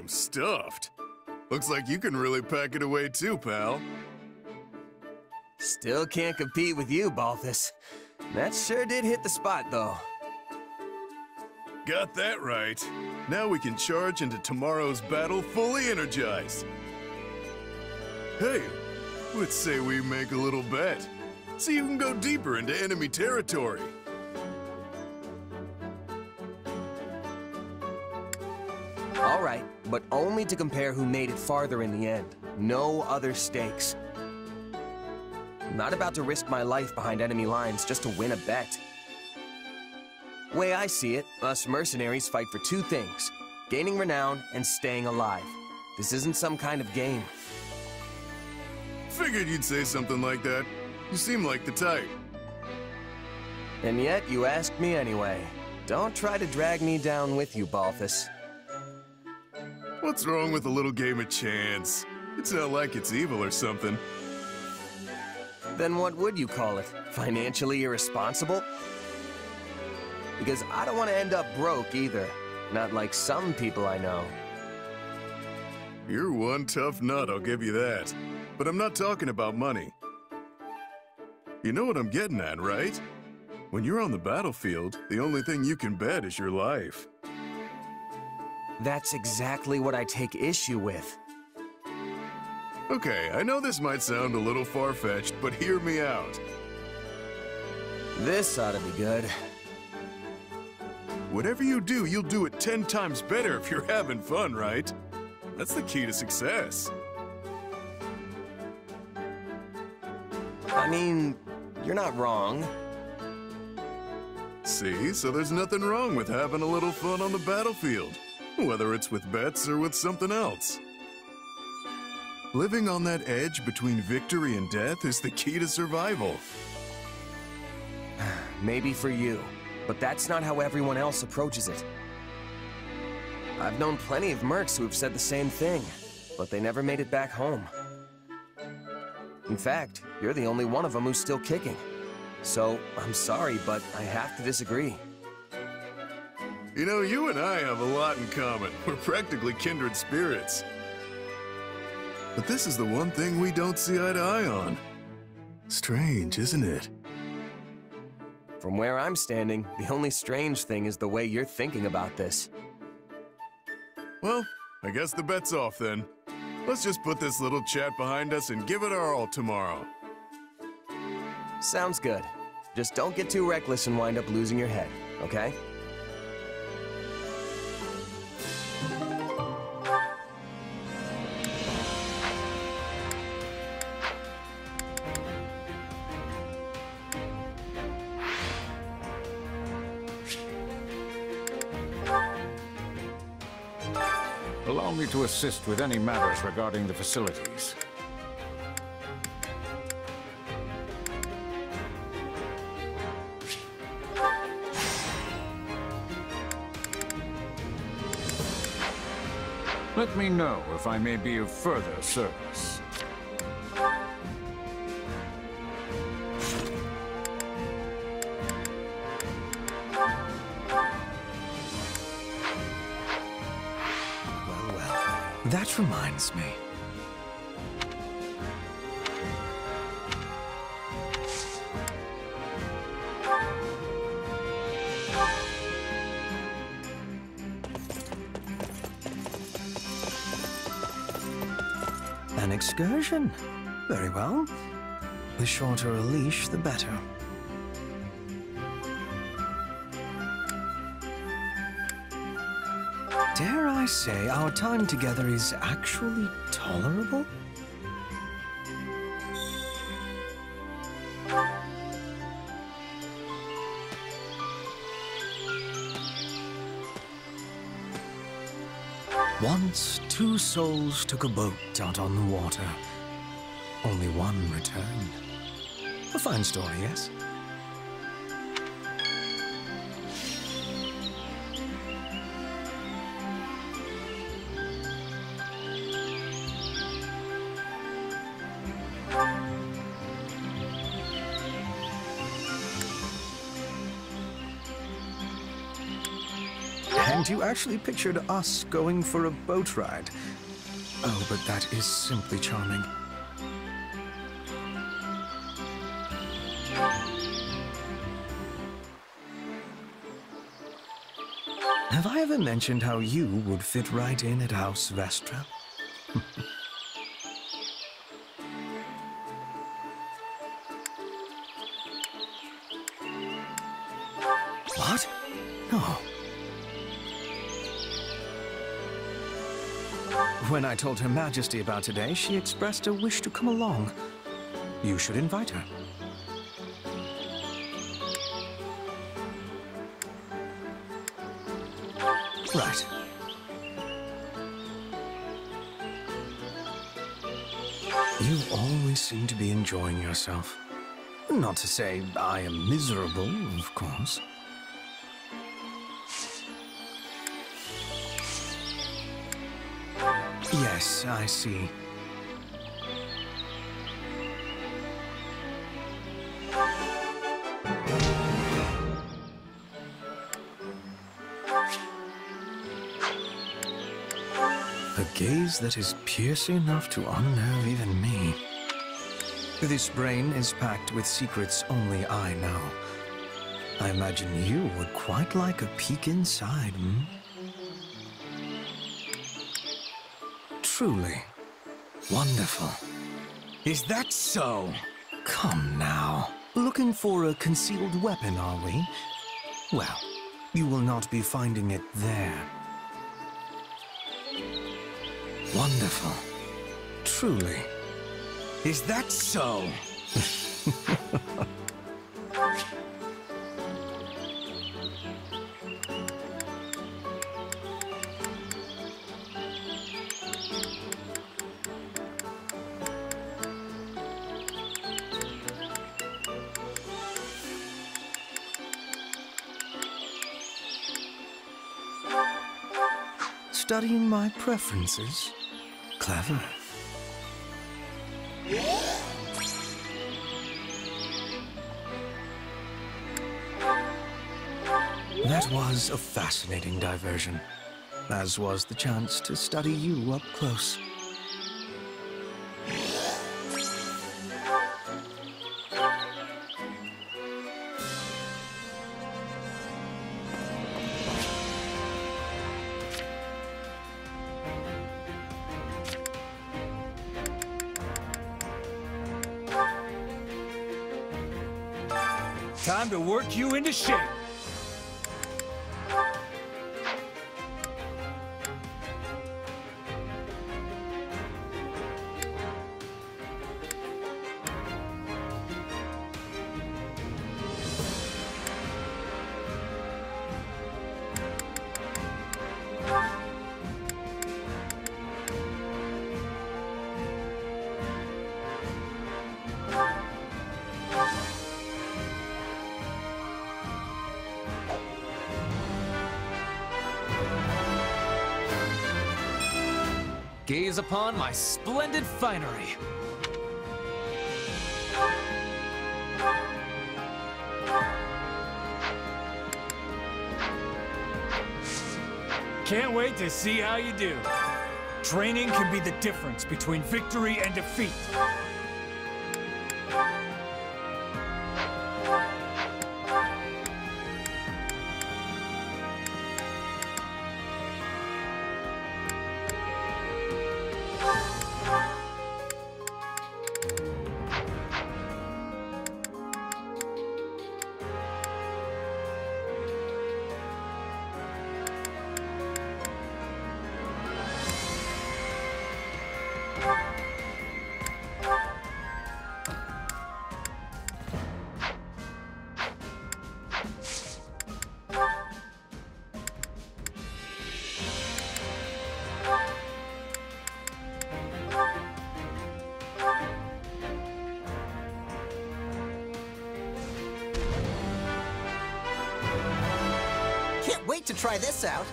I'm stuffed. Looks like you can really pack it away too, pal. Still can't compete with you, Balthus. That sure did hit the spot, though. Got that right. Now we can charge into tomorrow's battle fully energized. Hey, let's say we make a little bet. See who can go deeper into enemy territory. All right, but only to compare who made it farther in the end. No other stakes. I'm not about to risk my life behind enemy lines just to win a bet. Way I see it, us mercenaries fight for two things: gaining renown and staying alive. This isn't some kind of game. Figured you'd say something like that. You seem like the type. And yet, you asked me anyway. Don't try to drag me down with you, Balthus. What's wrong with a little game of chance? It's not like it's evil or something. Then what would you call it? Financially irresponsible? Because I don't want to end up broke either. Not like some people I know. You're one tough nut, I'll give you that. But I'm not talking about money. You know what I'm getting at, right? When you're on the battlefield, the only thing you can bet is your life. That's exactly what I take issue with. Okay, I know this might sound a little far-fetched, but hear me out. This ought to be good. Whatever you do, you'll do it 10 times better if you're having fun, right? That's the key to success. I mean, you're not wrong. See, so there's nothing wrong with having a little fun on the battlefield, whether it's with bets or with something else. Living on that edge between victory and death is the key to survival. Maybe for you, but that's not how everyone else approaches it. I've known plenty of mercs who have said the same thing, but they never made it back home. In fact, you're the only one of them who's still kicking. So, I'm sorry, but I have to disagree. You know, you and I have a lot in common. We're practically kindred spirits. But this is the one thing we don't see eye to eye on. Strange, isn't it? From where I'm standing, the only strange thing is the way you're thinking about this. Well, I guess the bet's off then. Let's just put this little chat behind us and give it our all tomorrow. Sounds good. Just don't get too reckless and wind up losing your head, okay? Allow me to assist with any matters regarding the facilities. Let me know if I may be of further service. That reminds me. An excursion? Very well. The shorter a leash, the better. Dare I say our time together is actually tolerable? Once, two souls took a boat out on the water. Only one returned. A fine story, yes? And moment, you actually pictured us going for a boat ride. Oh, but that is simply charming. Have I ever mentioned how you would fit right in at House Vestra? What? No. When I told Her Majesty about today, she expressed a wish to come along. You should invite her. Right. You always seem to be enjoying yourself. Not to say I am miserable, of course. Yes, I see. A gaze that is piercing enough to unnerve even me. This brain is packed with secrets only I know. I imagine you would quite like a peek inside, hmm? Truly wonderful. Is that so? Come now. Looking for a concealed weapon, are we? Well, you will not be finding it there. Wonderful. Truly. Is that so? Studying my preferences? Clever. That was a fascinating diversion, as was the chance to study you up close. Time to work you into shape. Gaze upon my splendid finery. Can't wait to see how you do. Training can be the difference between victory and defeat. Can't wait to try this out.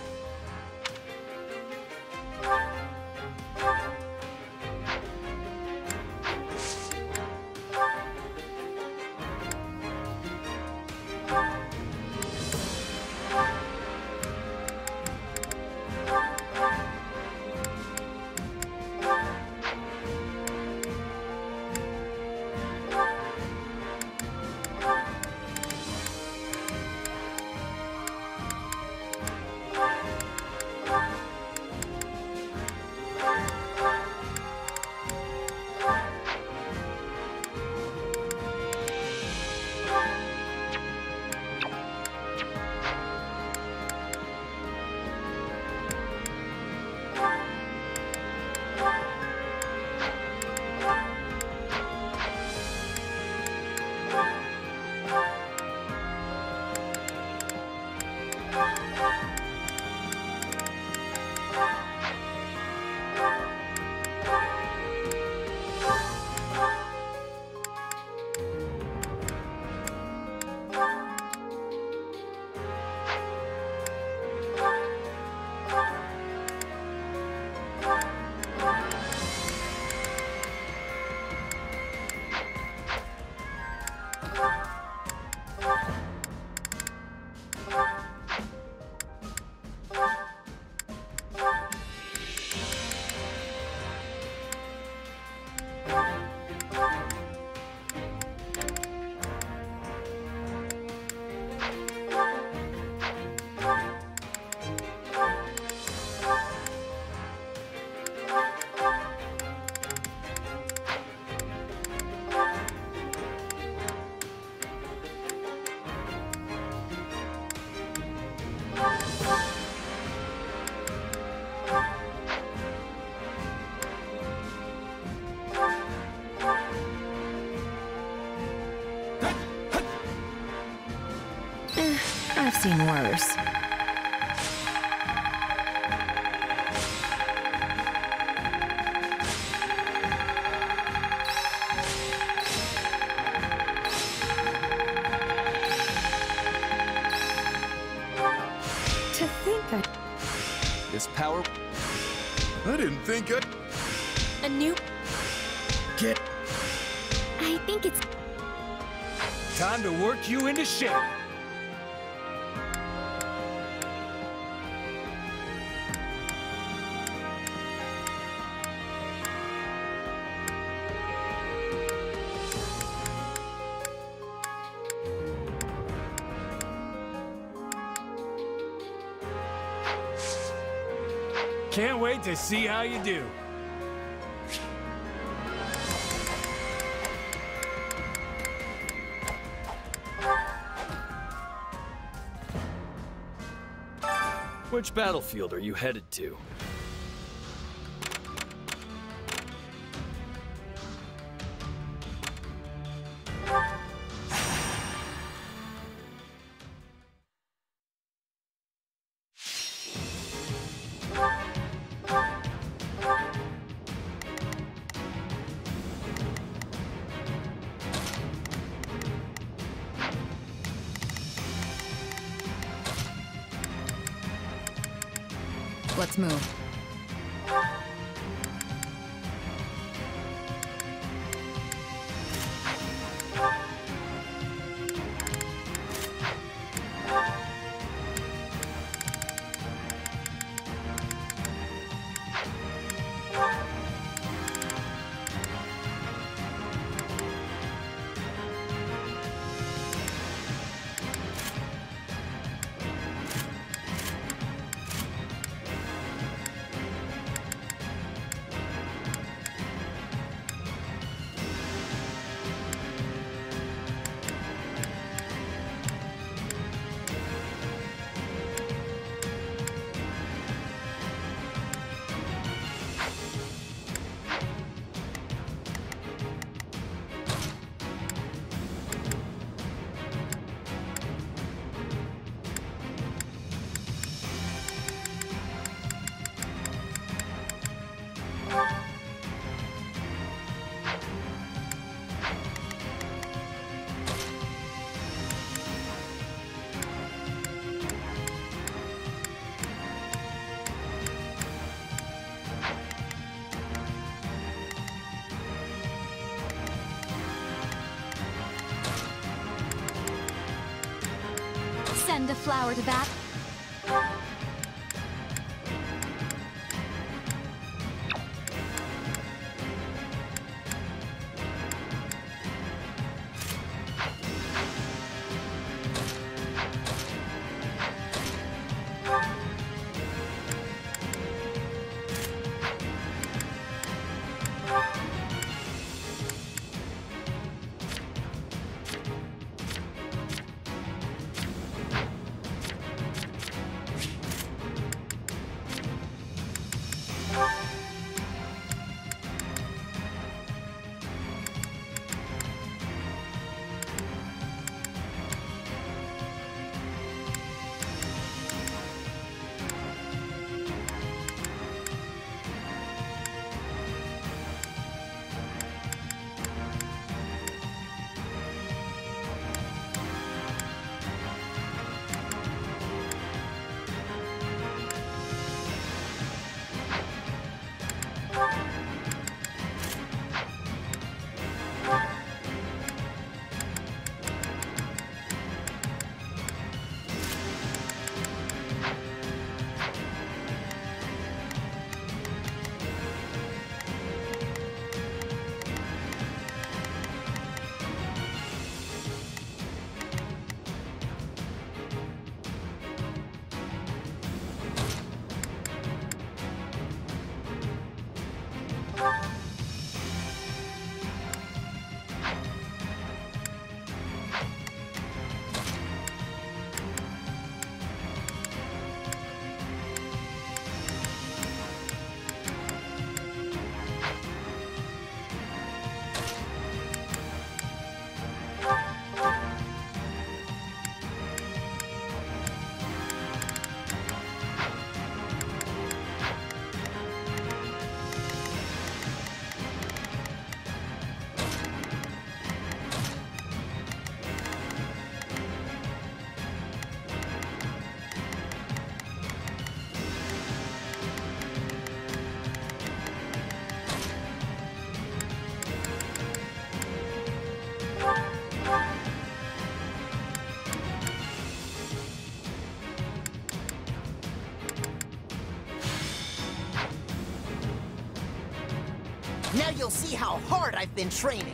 I've seen worse. To think I... This power... I didn't think I... A new... Get... I think it's... Time to work you into shape. Can't wait to see how you do. Which battlefield are you headed to? Let's move. Send a flower to bat. Now you'll see how hard I've been training.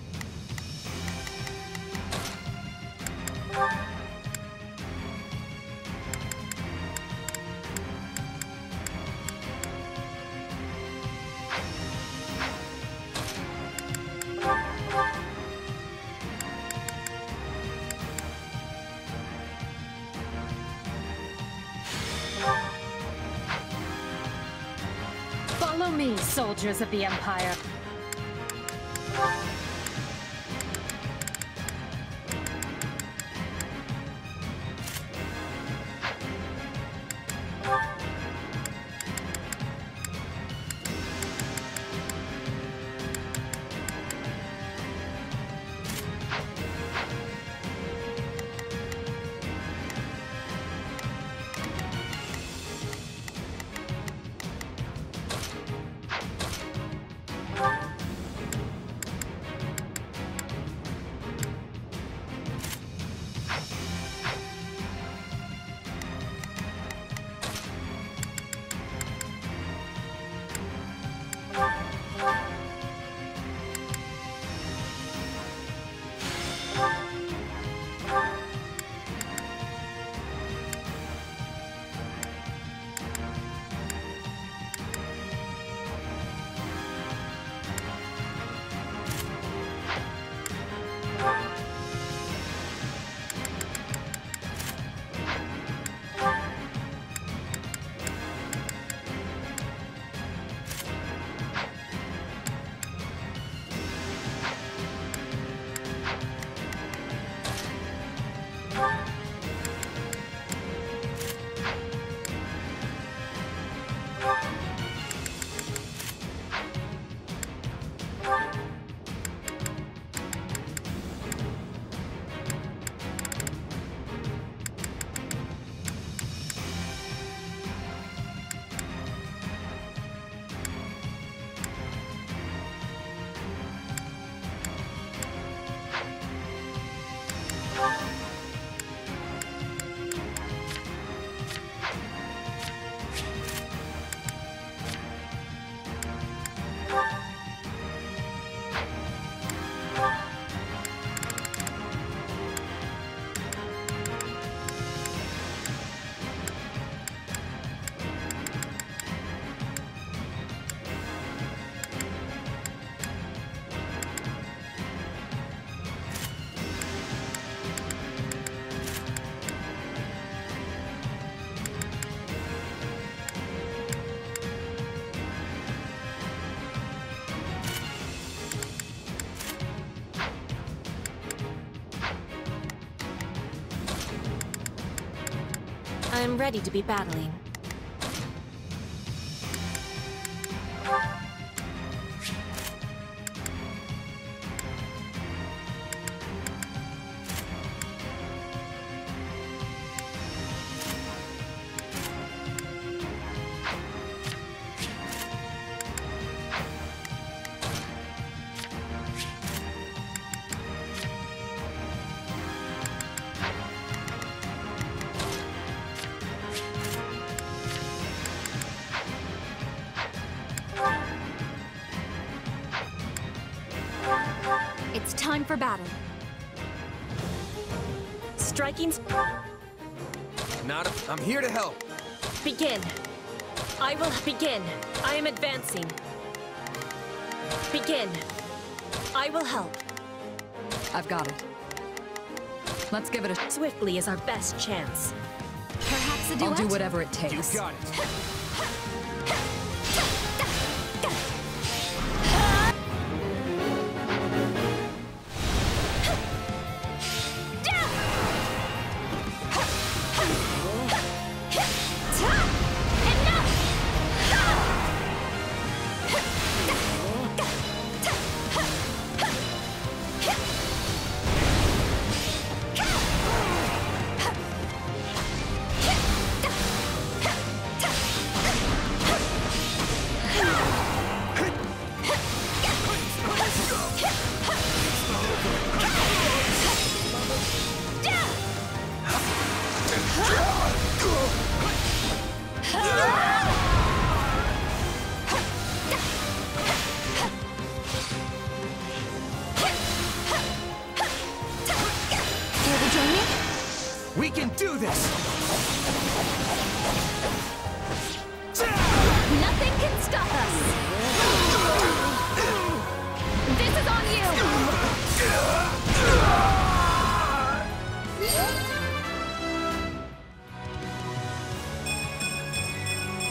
Follow me, soldiers of the Empire. I'm ready to be battling. It's time for battle. Striking's... I'm here to help. Begin. I will begin. I am advancing. Begin. I will help. I've got it. Let's give it a... Swiftly is our best chance. Perhaps a duet? I'll do whatever it takes. You got it.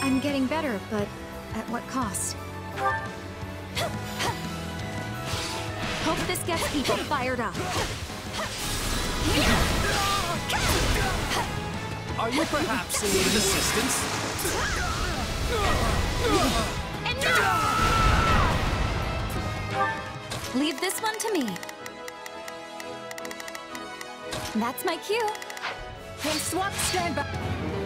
I'm getting better, but at what cost? Hope this gets people fired up. Are you perhaps in need of assistance? Leave this one to me. That's my cue. Hey, swap, stand by.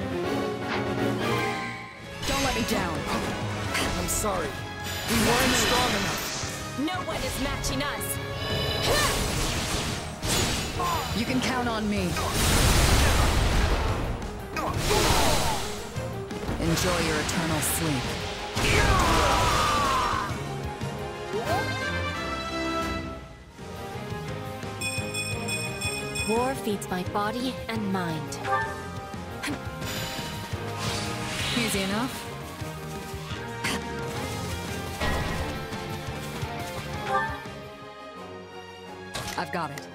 Don't let me down. I'm sorry. We weren't strong enough. No one is matching us. You can count on me. Enjoy your eternal sleep. War feeds my body and mind. Easy enough. I've got it.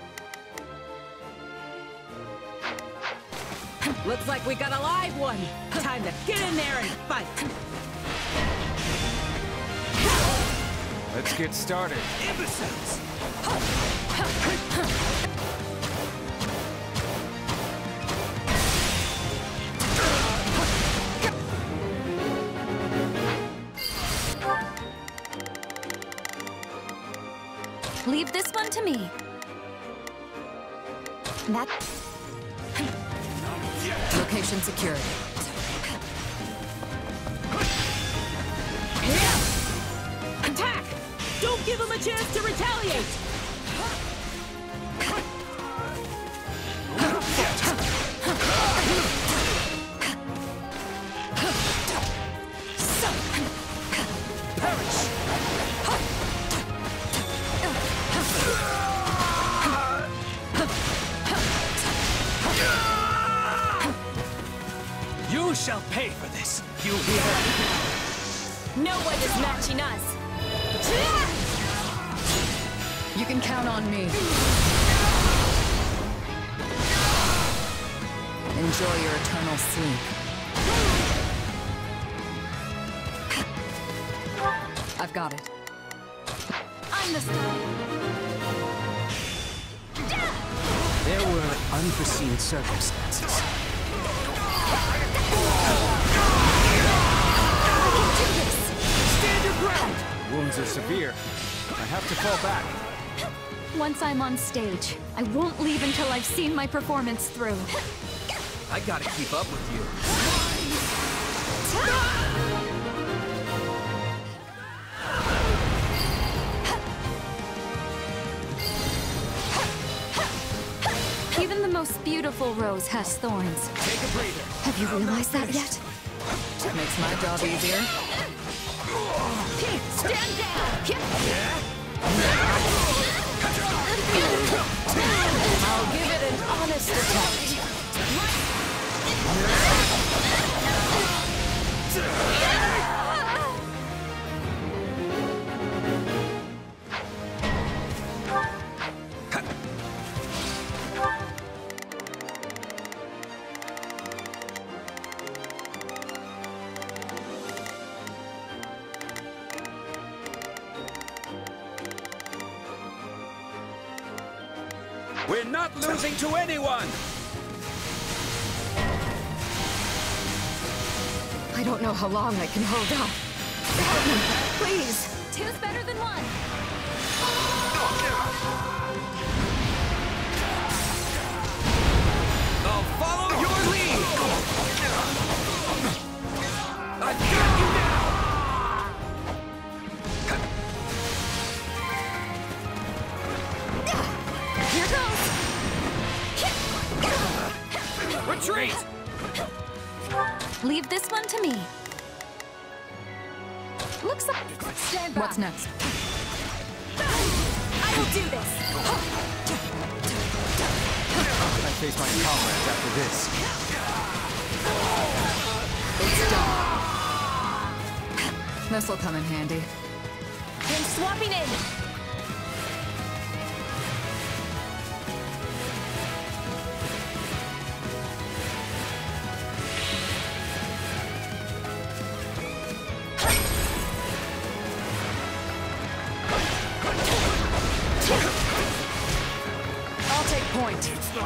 Looks like we got a live one. Time to get in there and fight. Let's get started. Imbeciles! Leave this one to me. That... Location secured. Attack! Don't give him a chance to retaliate! You shall pay for this, you hear? No one is matching us. You can count on me. Enjoy your eternal sleep. I've got it. I'm the star. There were unforeseen circumstances. Stand your ground! Wounds are severe. I have to fall back. Once I'm on stage, I won't leave until I've seen my performance through. I gotta keep up with you. Even the most beautiful rose has thorns. Take a breather. Have you realized that yet? Makes my job easier. Stand down! I'll give it an honest attack. We're not losing to anyone! I don't know how long I can hold up. Help me, please! Two's better than one! I'll follow your lead! I've got you now! Here goes! Retreat! Leave this one to me. Looks like... Stand by. What's next? I will do this. I face my comrades after this. It's done. This'll come in handy. I'm swapping in.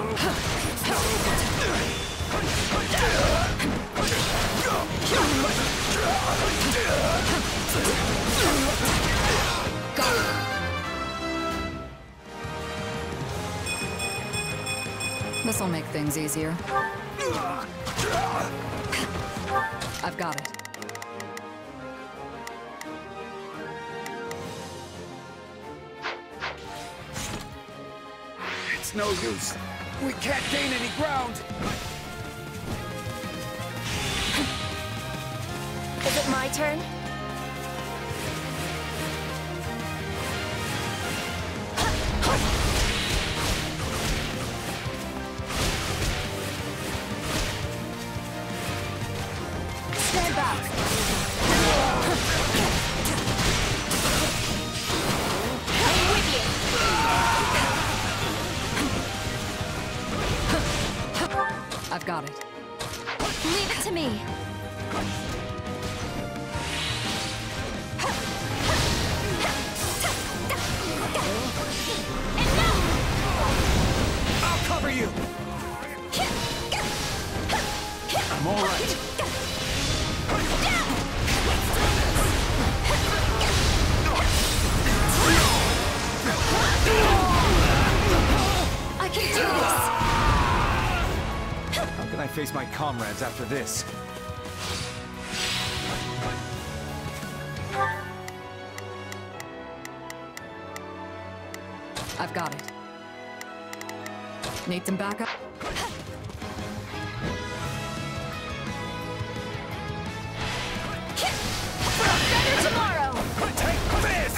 This'll make things easier. I've got it. It's no use. We can't gain any ground. Is it my turn? Stand back. I'm with you. I've got it. Leave it to me. I'll cover you. I'm all right. I can do this. How can I face my comrades after this? I've got it. Need some backup? Better tomorrow. Take this!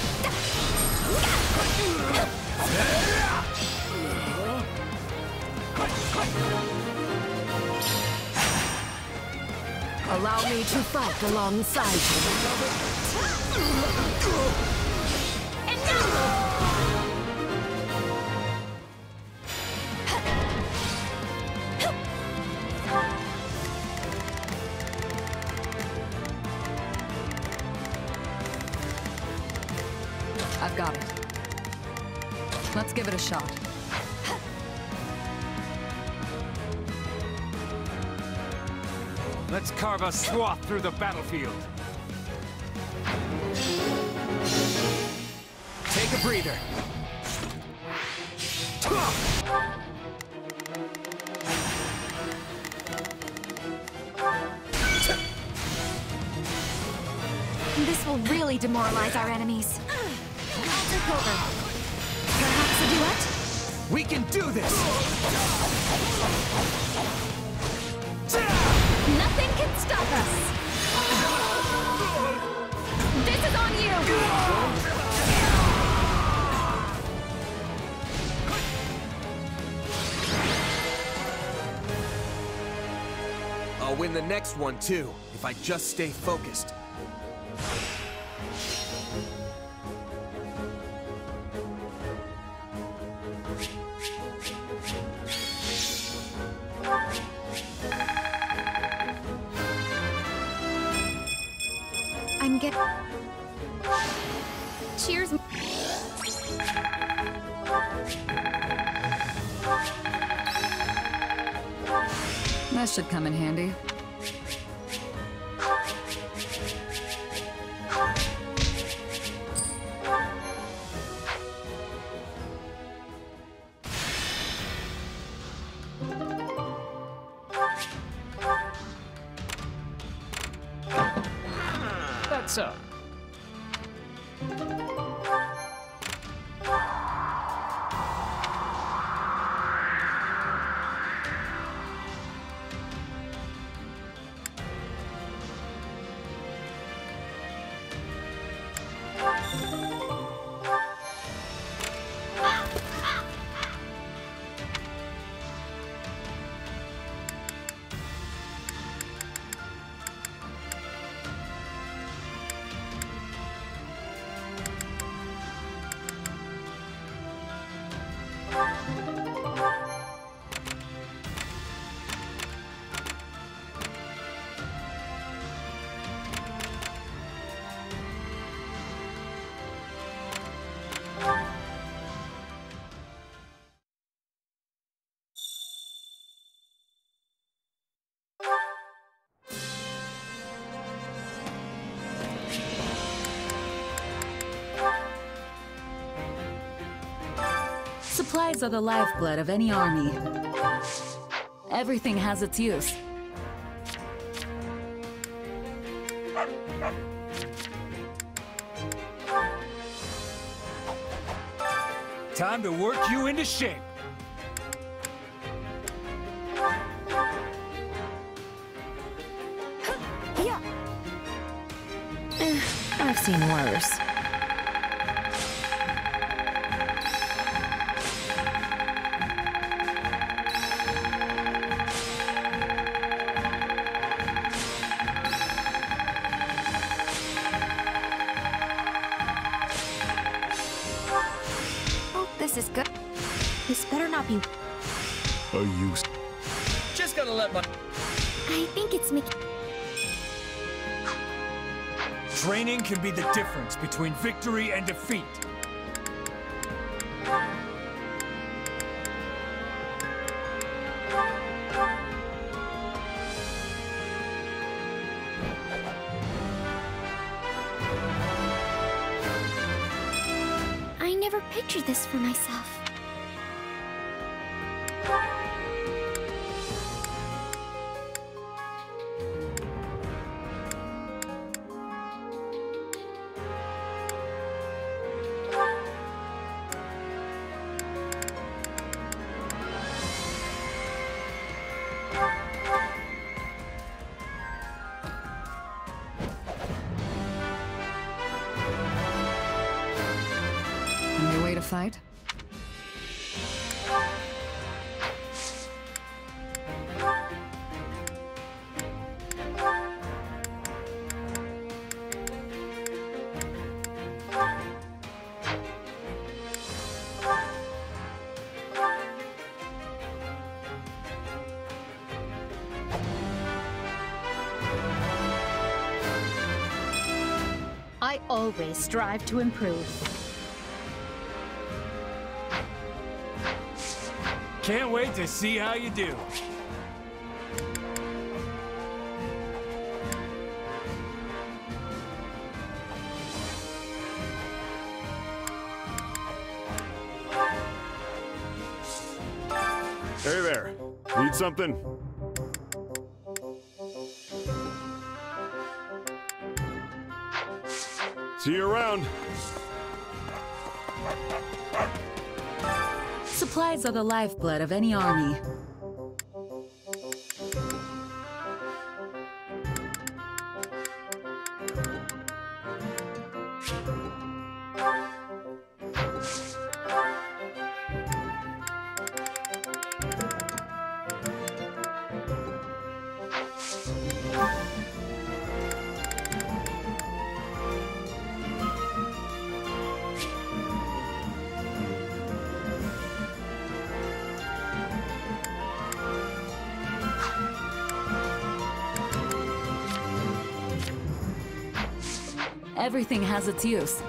Allow me to fight alongside And now. I've got it. Let's give it a shot. Let's carve a swath through the battlefield. Take a breather. This will really demoralize our enemies. I'll take over. Perhaps a duet? We can do this! Nothing can stop us! This is on you! I'll win the next one, too, if I just stay focused. I'm getting... Cheers. That should come in handy. That's up. Supplies are the lifeblood of any army. Everything has its use. Time to work you into shape. Yeah. I've seen worse. This is good. This better not be. Are you... Just gotta let my... I think it's Mickey. Training can be the difference between victory and defeat. I never pictured this for myself. On your way to fight? I always strive to improve. Can't wait to see how you do. Hey there. Need something? See you around. Supplies are the lifeblood of any army. Everything has its use.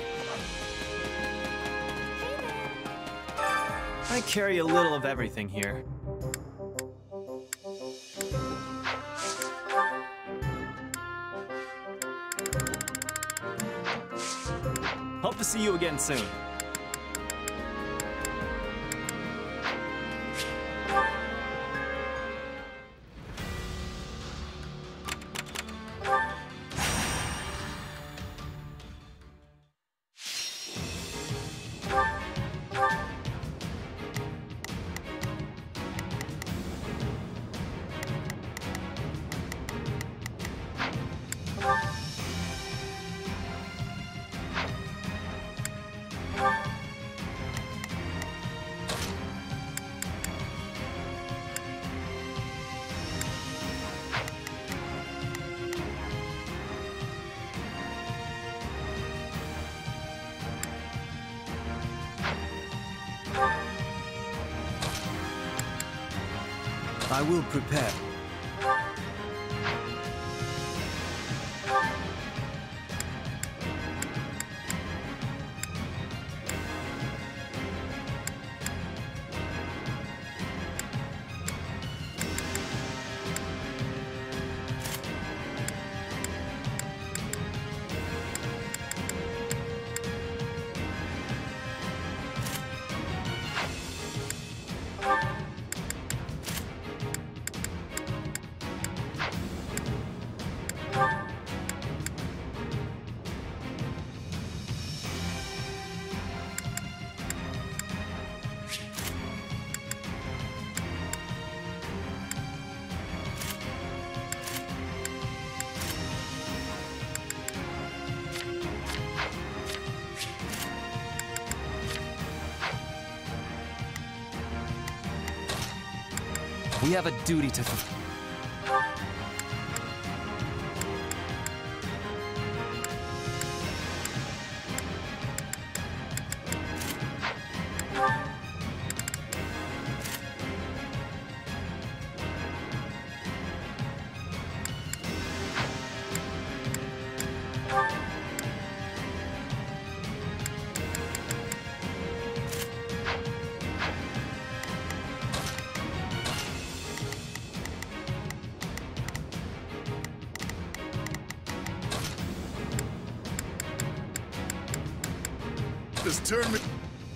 I carry a little of everything here. Hope to see you again soon. I will prepare. We have a duty to fulfill. Just turn me.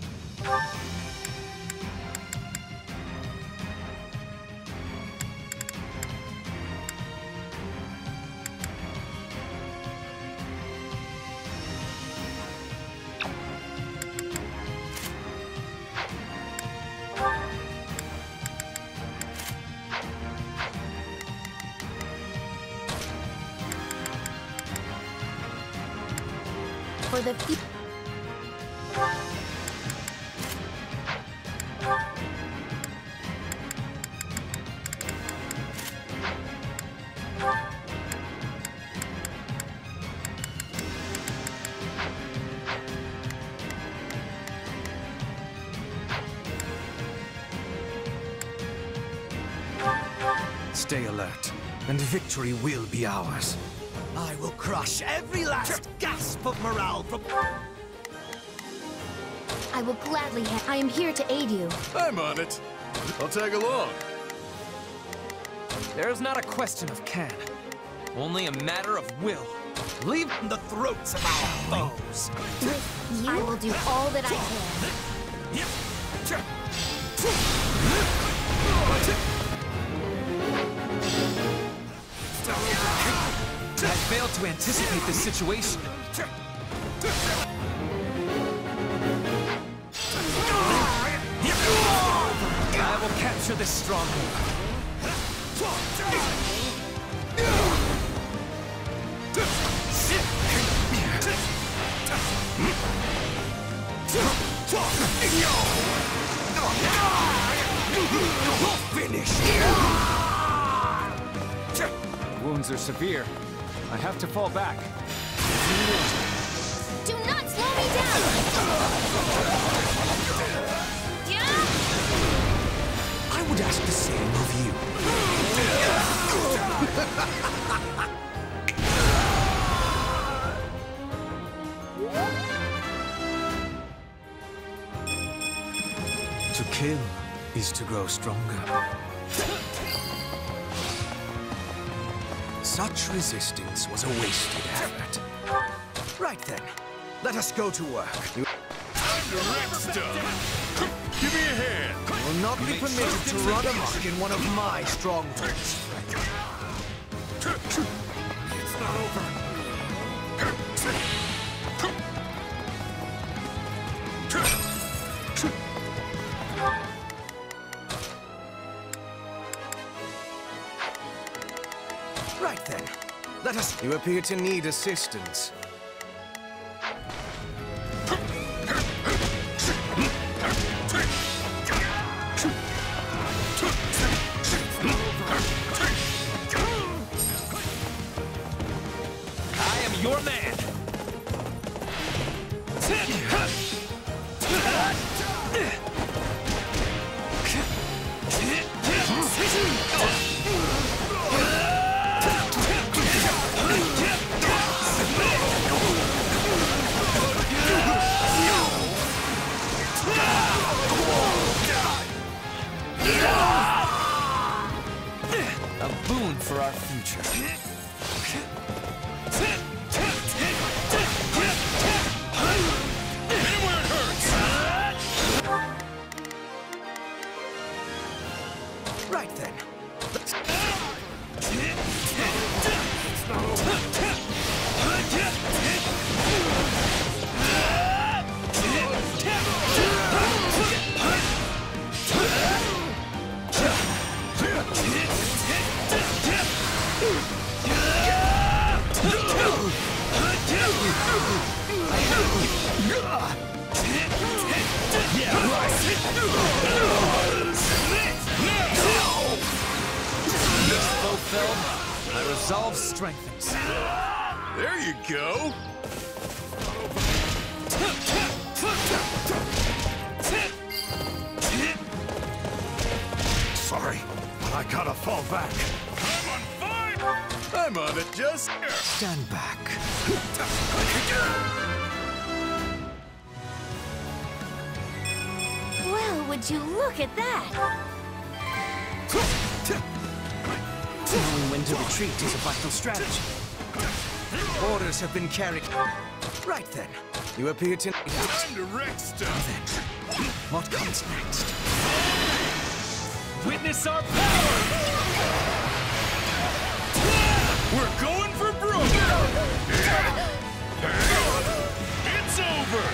For the people. Stay alert, and victory will be ours. I will crush every last gasp of morale from... I will gladly I am here to aid you. I'm on it. I'll tag along. There's not a question of can, only a matter of will. Leave the throats of our foes. With you, I will do all that I can. I failed to anticipate this situation. I will capture this stronghold. Wounds are severe. I have to fall back. Do not slow me down! I would ask the same of you. To kill is to grow stronger. Such resistance was a wasted effort. Right then, let us go to work. Time to wreck stuff. Give me a hand. You will not be permitted to run amok in one of my strongholds. It's not over. Right then, let us... You appear to need assistance. I am your man. A boon for our future. Right then. My resolve strengthens. There you go! Sorry, I gotta fall back. I'm on it, just... Stand back. Well, would you look at that? Knowing when to retreat is a vital strategy. Orders have been carried. Right then, you appear to... Time to wreck stuff! Then, what comes next? Witness our power! We're going for broke! It's over!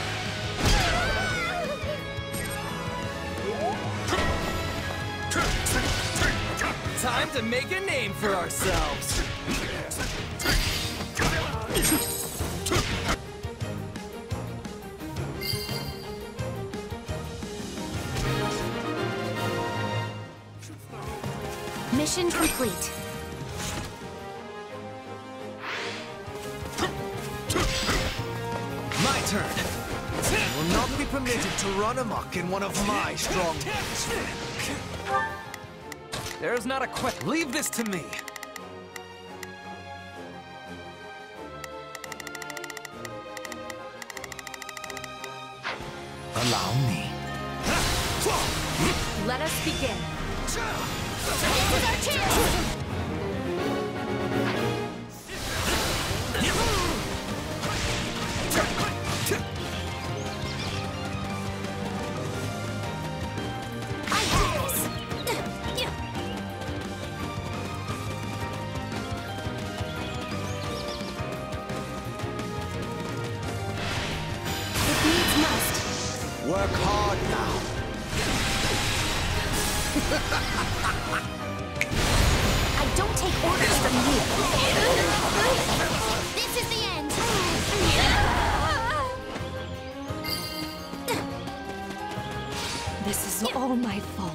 Time to make a name for ourselves. Mission complete. My turn. I will not be permitted to run amok in one of my strongholds. There's not a question. Leave this to me. Allow me. Let us begin. This is our chance! I have this! It needs must. Work hard now. I don't take orders from you. This is the end. This is all my fault.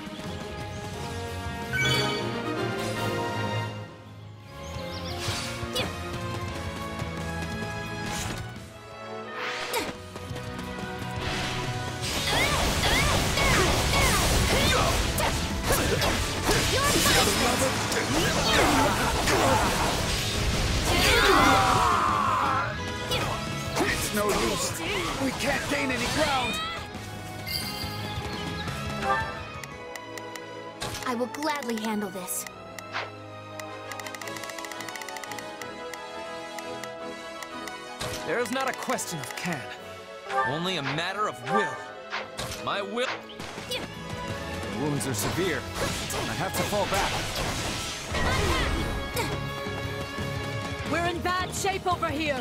It's no use. We can't gain any ground. I will gladly handle this. There's not a question of can. Only a matter of will. My will... The wounds are severe. I have to fall back. We're in bad shape over here.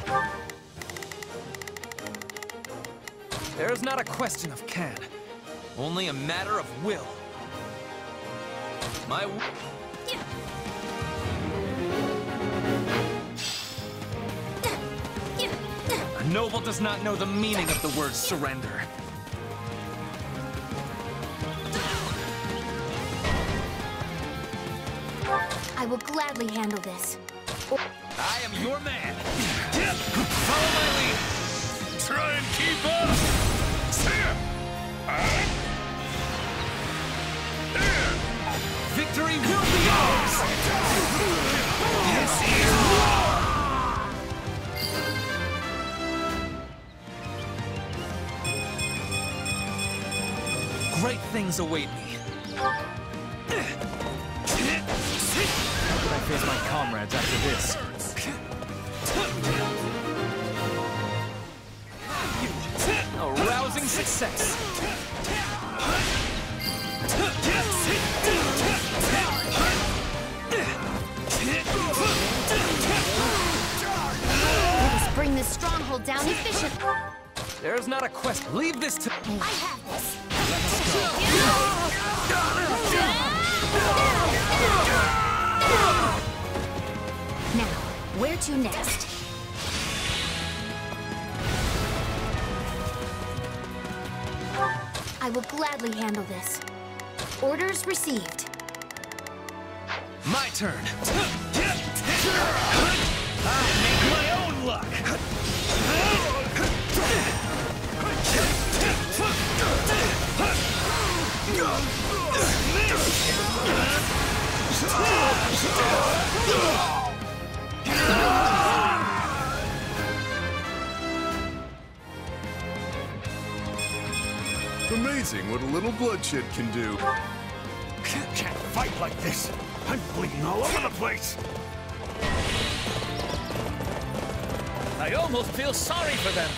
There's not a question of can. Only a matter of will. My... A noble does not know the meaning of the word surrender. I will gladly handle this. I am your man. Follow my lead. Try and keep up! Victory will be ours! This is war! Great things await me. I face my comrades after this. A rousing success. Let us bring this stronghold down efficiently. There's not a question. Leave this to... I have this. Now, where to next? I will gladly handle this. Orders received. My turn. I'll make my own luck. Amazing what a little bloodshed can do. Can't fight like this. I'm bleeding all over the place. I almost feel sorry for them.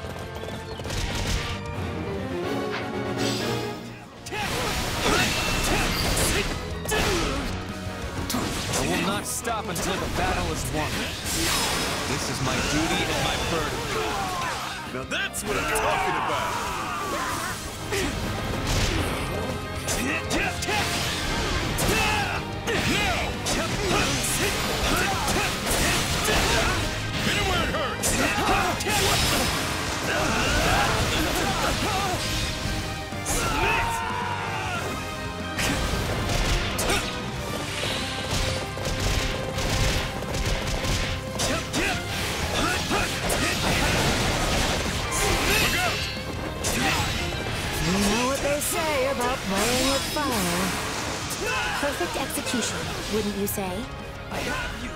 I will not stop until the battle is won. This is my duty and my burden. Now that's what I'm talking about. Hit him where it hurts! You know what they say about playing with fire. Perfect execution, wouldn't you say? I have you.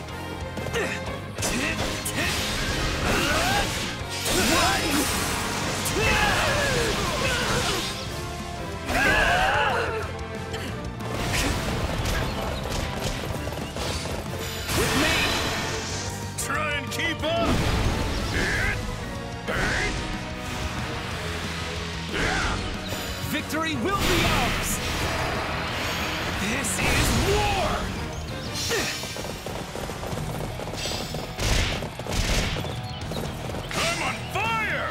With me! Try and keep up! Victory will be ours! This is war! I'm on fire!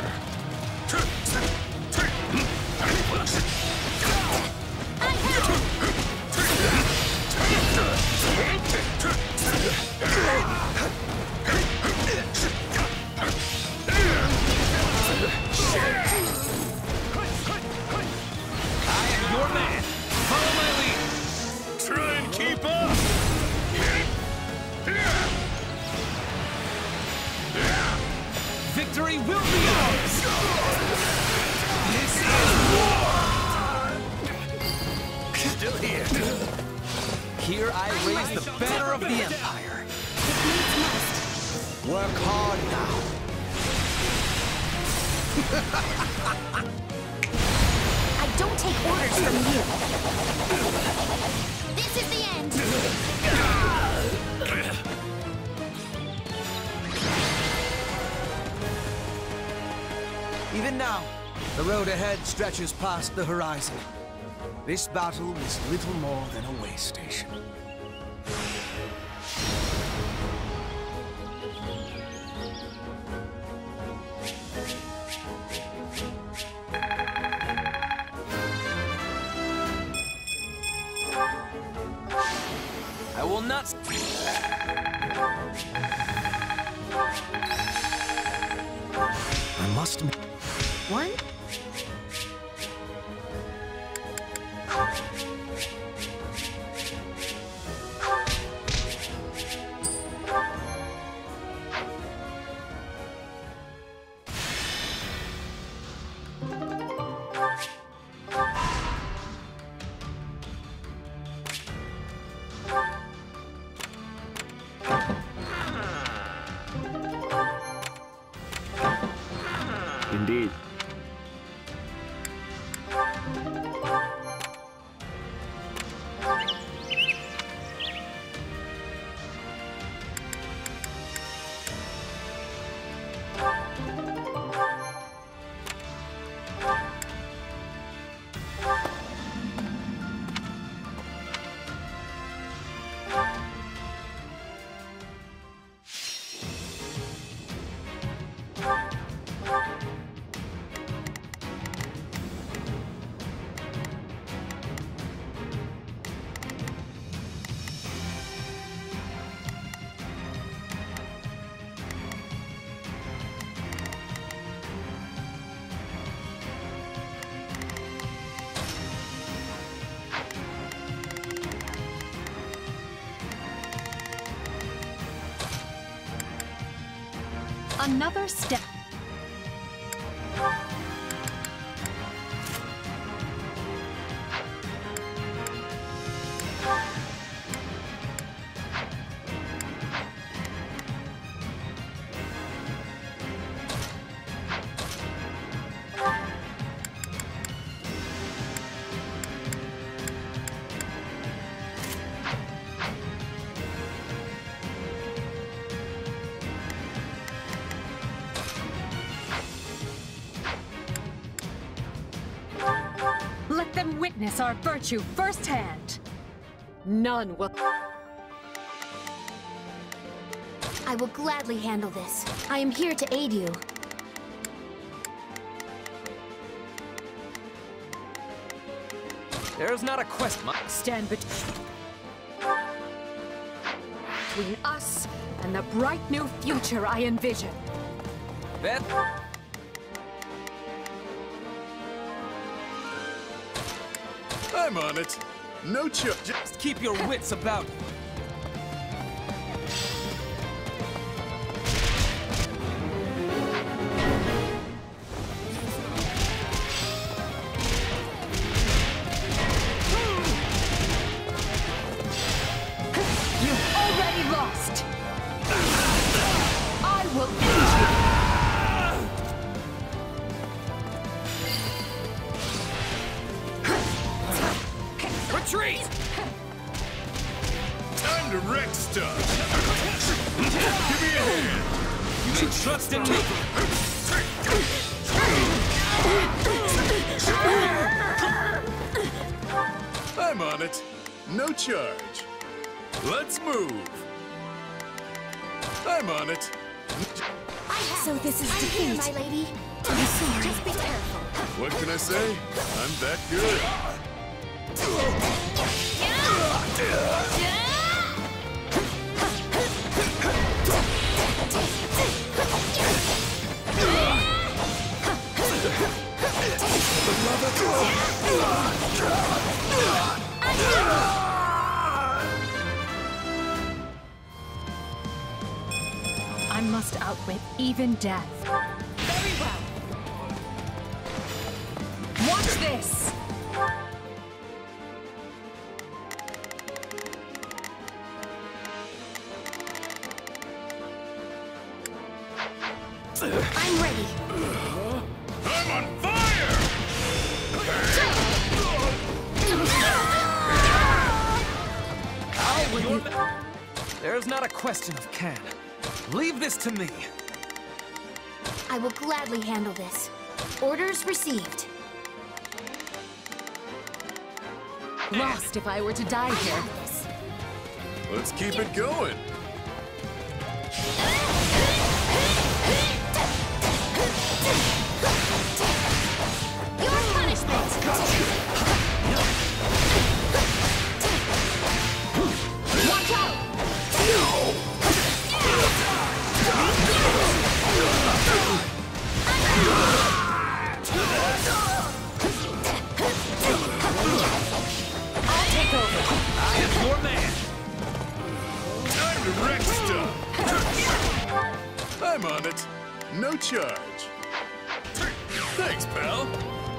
Your man! Follow my lead! Try and keep up! Victory will be ours! This is war! Still here. Here I raise the banner of the Empire. It needs must. Work hard now. I don't take orders from you. This is the end. Even now, the road ahead stretches past the horizon. This battle is little more than a way station. I will not... I must... One. Indeed. Another step. Let them witness our virtue firsthand. None will... I will gladly handle this. I am here to aid you. There's not a question. Stand between us and the bright new future I envision. Beth? I'm on it. No chuck. Just keep your wits about you. You've already lost. I will end you. Retreat! Time to wreck stuff. Give me a hand. You may trust in me. I'm on it. No charge. Let's move. I'm on it. So this is defeat, my lady. I'm sorry. Just be careful. What can I say? I'm that good. I must outwit even death. Very well. Watch this! I'm ready. I'm on fire! There's not a question of can. Leave this to me. I will gladly handle this. Orders received. Lost if I were to die here. Let's keep it going. Your punishment! Watch out! I'll take over. I am your man. Time to wreck stuff. I'm on it. No charge. Thanks, pal.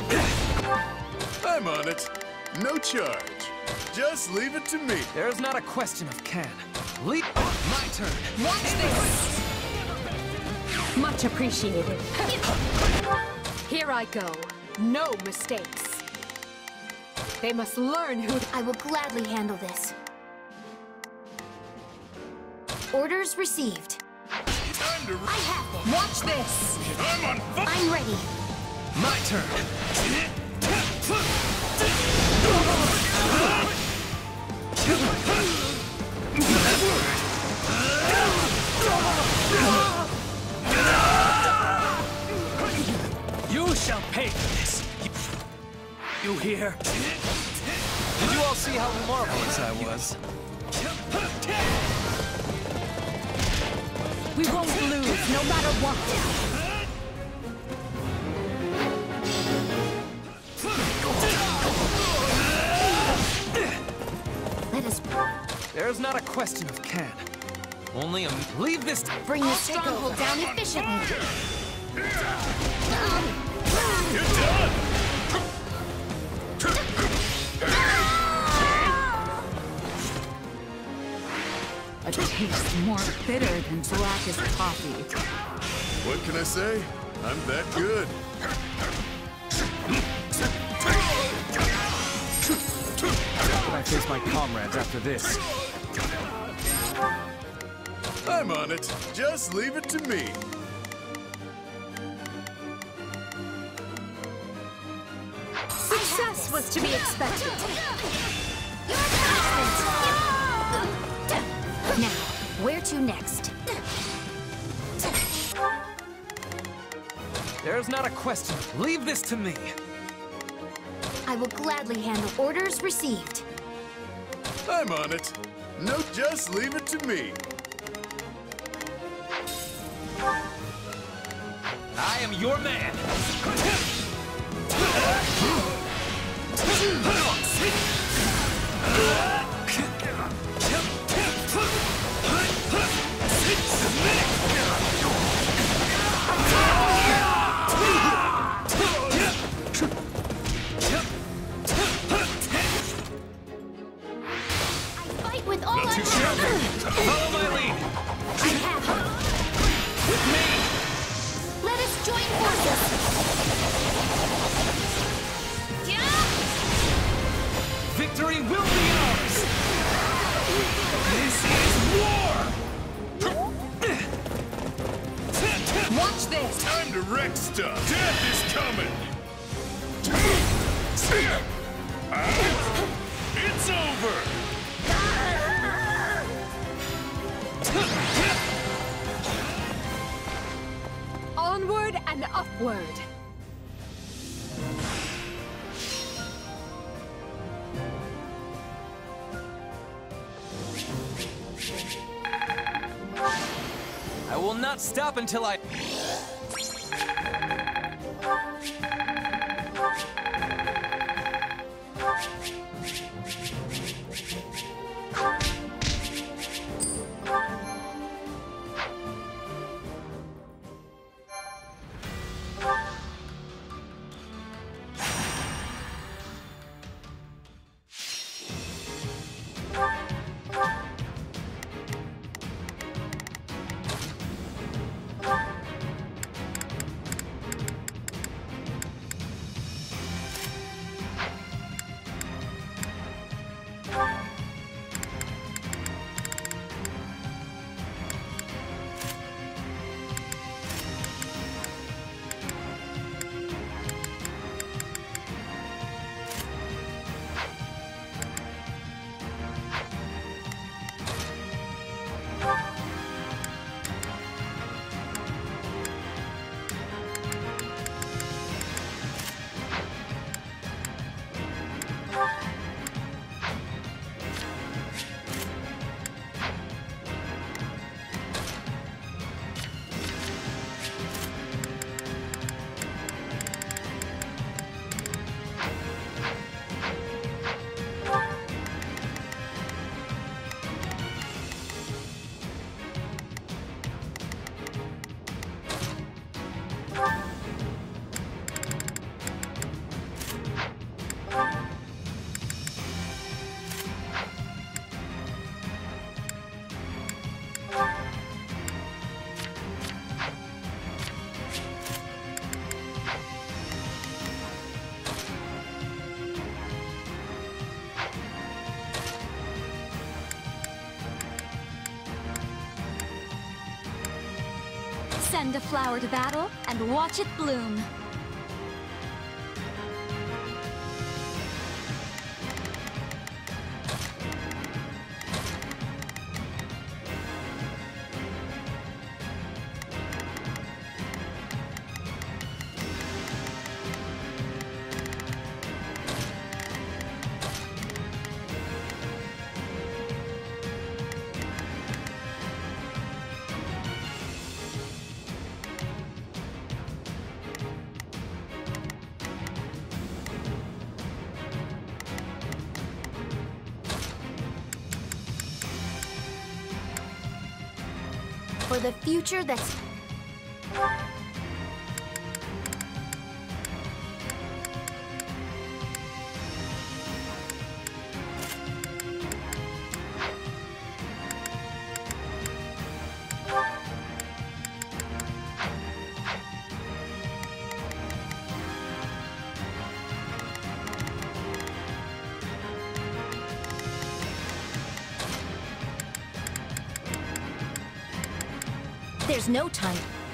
I'm on it. No charge. Just leave it to me. There's not a question of can. Leave. My turn. Watch this! Much appreciated. Here I go. No mistakes. They must learn who... I will gladly handle this. Orders received. Time to... I have this. Watch this! I'm on fire. I'm ready. My turn. You shall pay for this. You hear? Did you all see how marvelous I was? We won't lose, no matter what. Let us... There's not a question of can. Only a... Leave this... Bring the stronghold down efficiently. You're done! A taste more bitter than blackest coffee. What can I say? I'm that good. Can I face my comrades after this? I'm on it. Just leave it to me. Success was to be expected. Now, where to next? There's not a question. Leave this to me. I will gladly handle orders received. I'm on it. No, just leave it to me. I am your man. With all Not too shabby. Follow my lead. I have her. With me. Let us join forces. Victory will be ours. This is war. Watch this. Time to wreck stuff. Death is coming. It's over. Onward and upward. I will not stop until I... Send a flower to battle and watch it bloom. For the future that's... There's no time.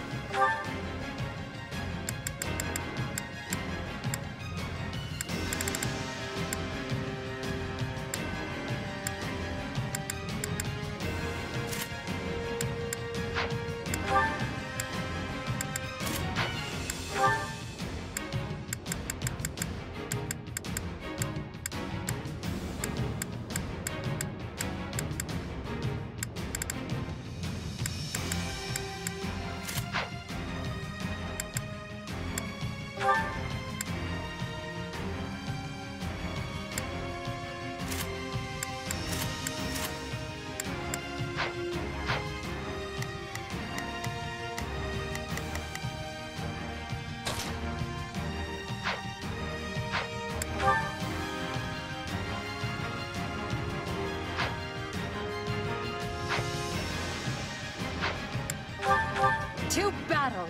To battle!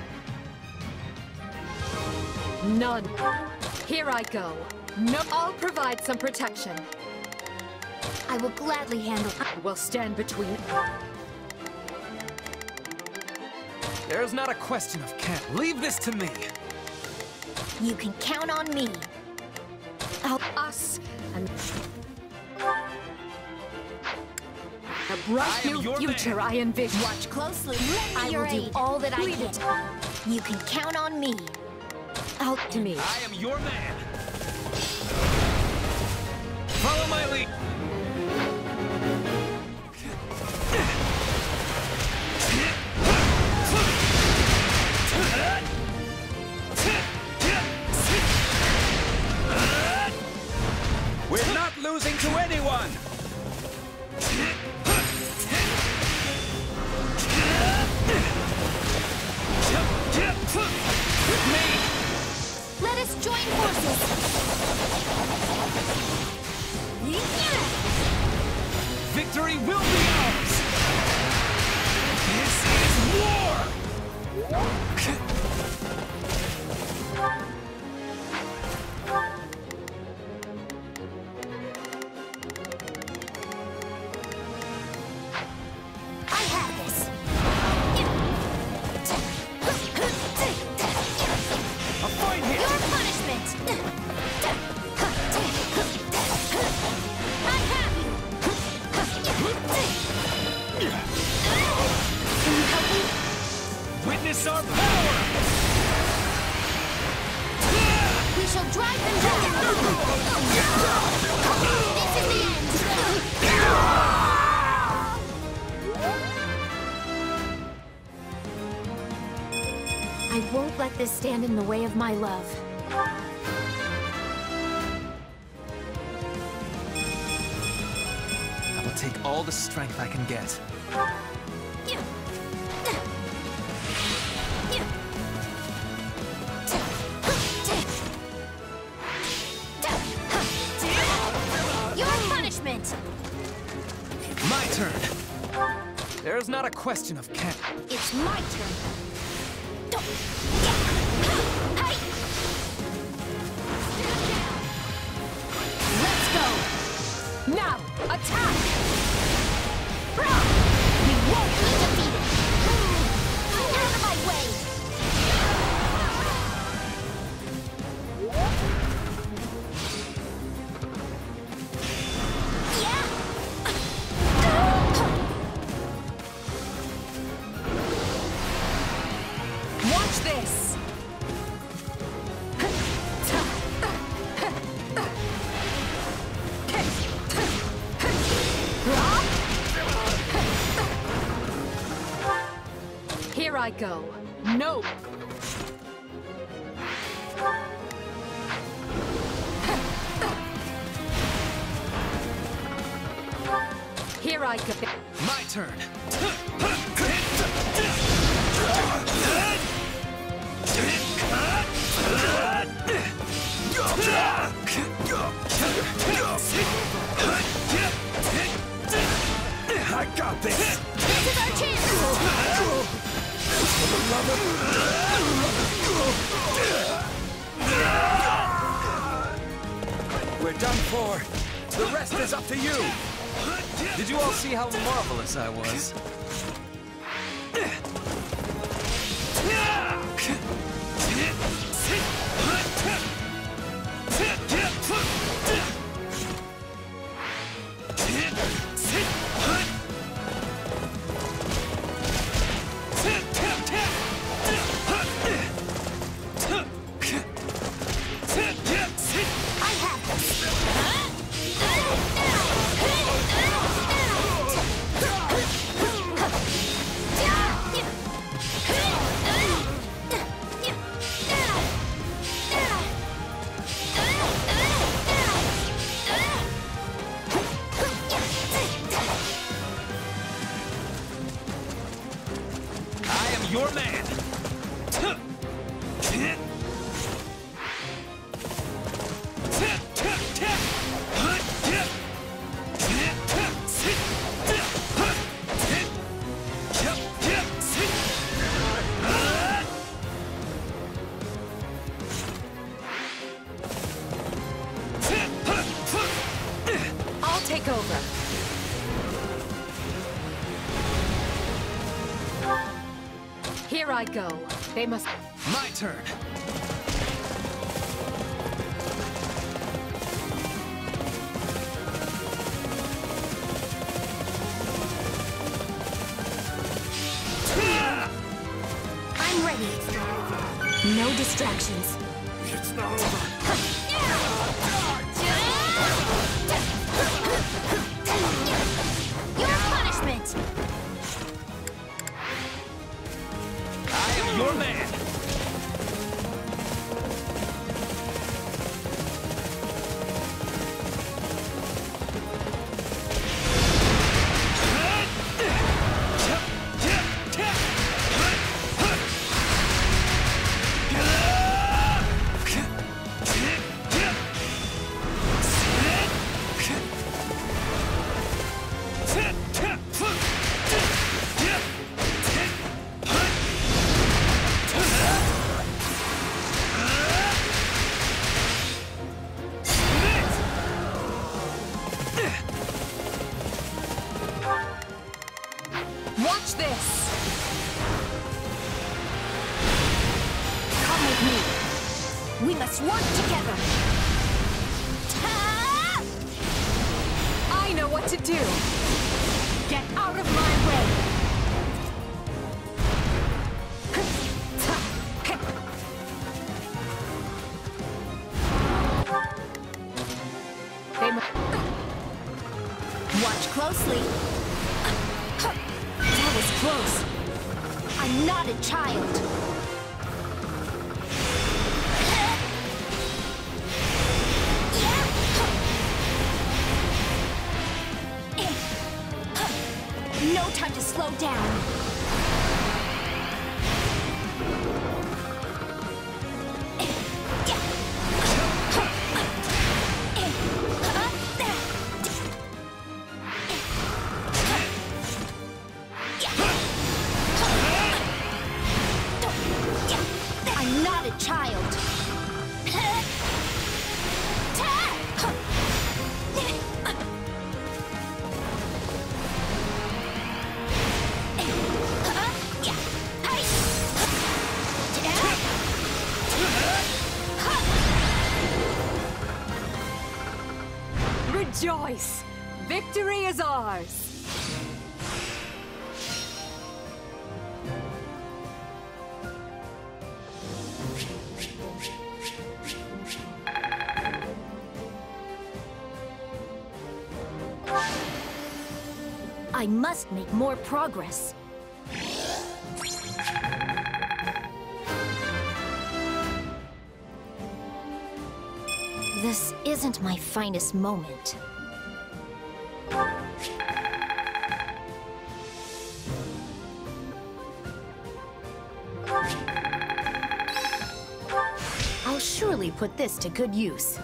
None. Here I go. No, I'll provide some protection. I will gladly handle... We'll stand between... There's not a question of can't. Leave this to me. You can count on me. Us and... A bright new future I envision. Watch closely. I will do all that I can. You can count on me. Out to me. I am your man. Follow my lead. We're not losing to anyone. Let us join forces! Victory will be ours! This is war! I have this! A fight here! Your punishment! I have you! Can you help me? Witness our power! We shall drive them down! This is the end! I won't let this stand in the way of my love. I will take all the strength I can get. Your punishment! My turn! There's not a question of can. It's my turn. Let's go! Now, attack! We won't be defeated! Out of my way! Watch this! Here I go. No! Here I go. My turn! I got this! This is our chance! We're done for. The rest is up to you. Did you all see how marvelous I was? Your man! I'll take over. Here I go. They must... My turn. I'm ready. No distractions. It's not over. Your punishment! Your man! Watch this! Come with me. We must work together. I know what to do! Get out of my way! Watch closely. That was close. I'm not a child. No time to slow down. I'm not a child. Rejoice! Victory is ours! I must make more progress. This isn't my finest moment. really put this to good use.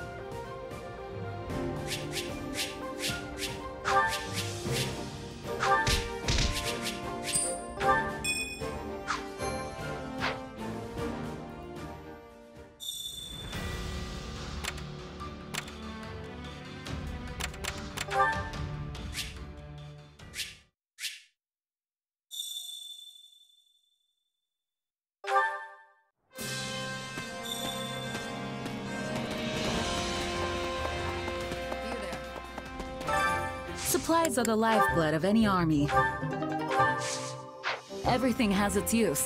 Supplies are the lifeblood of any army. Everything has its use.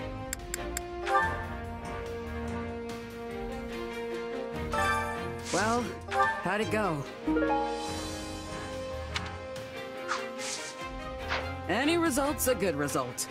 Well, how'd it go? Any result's a good result.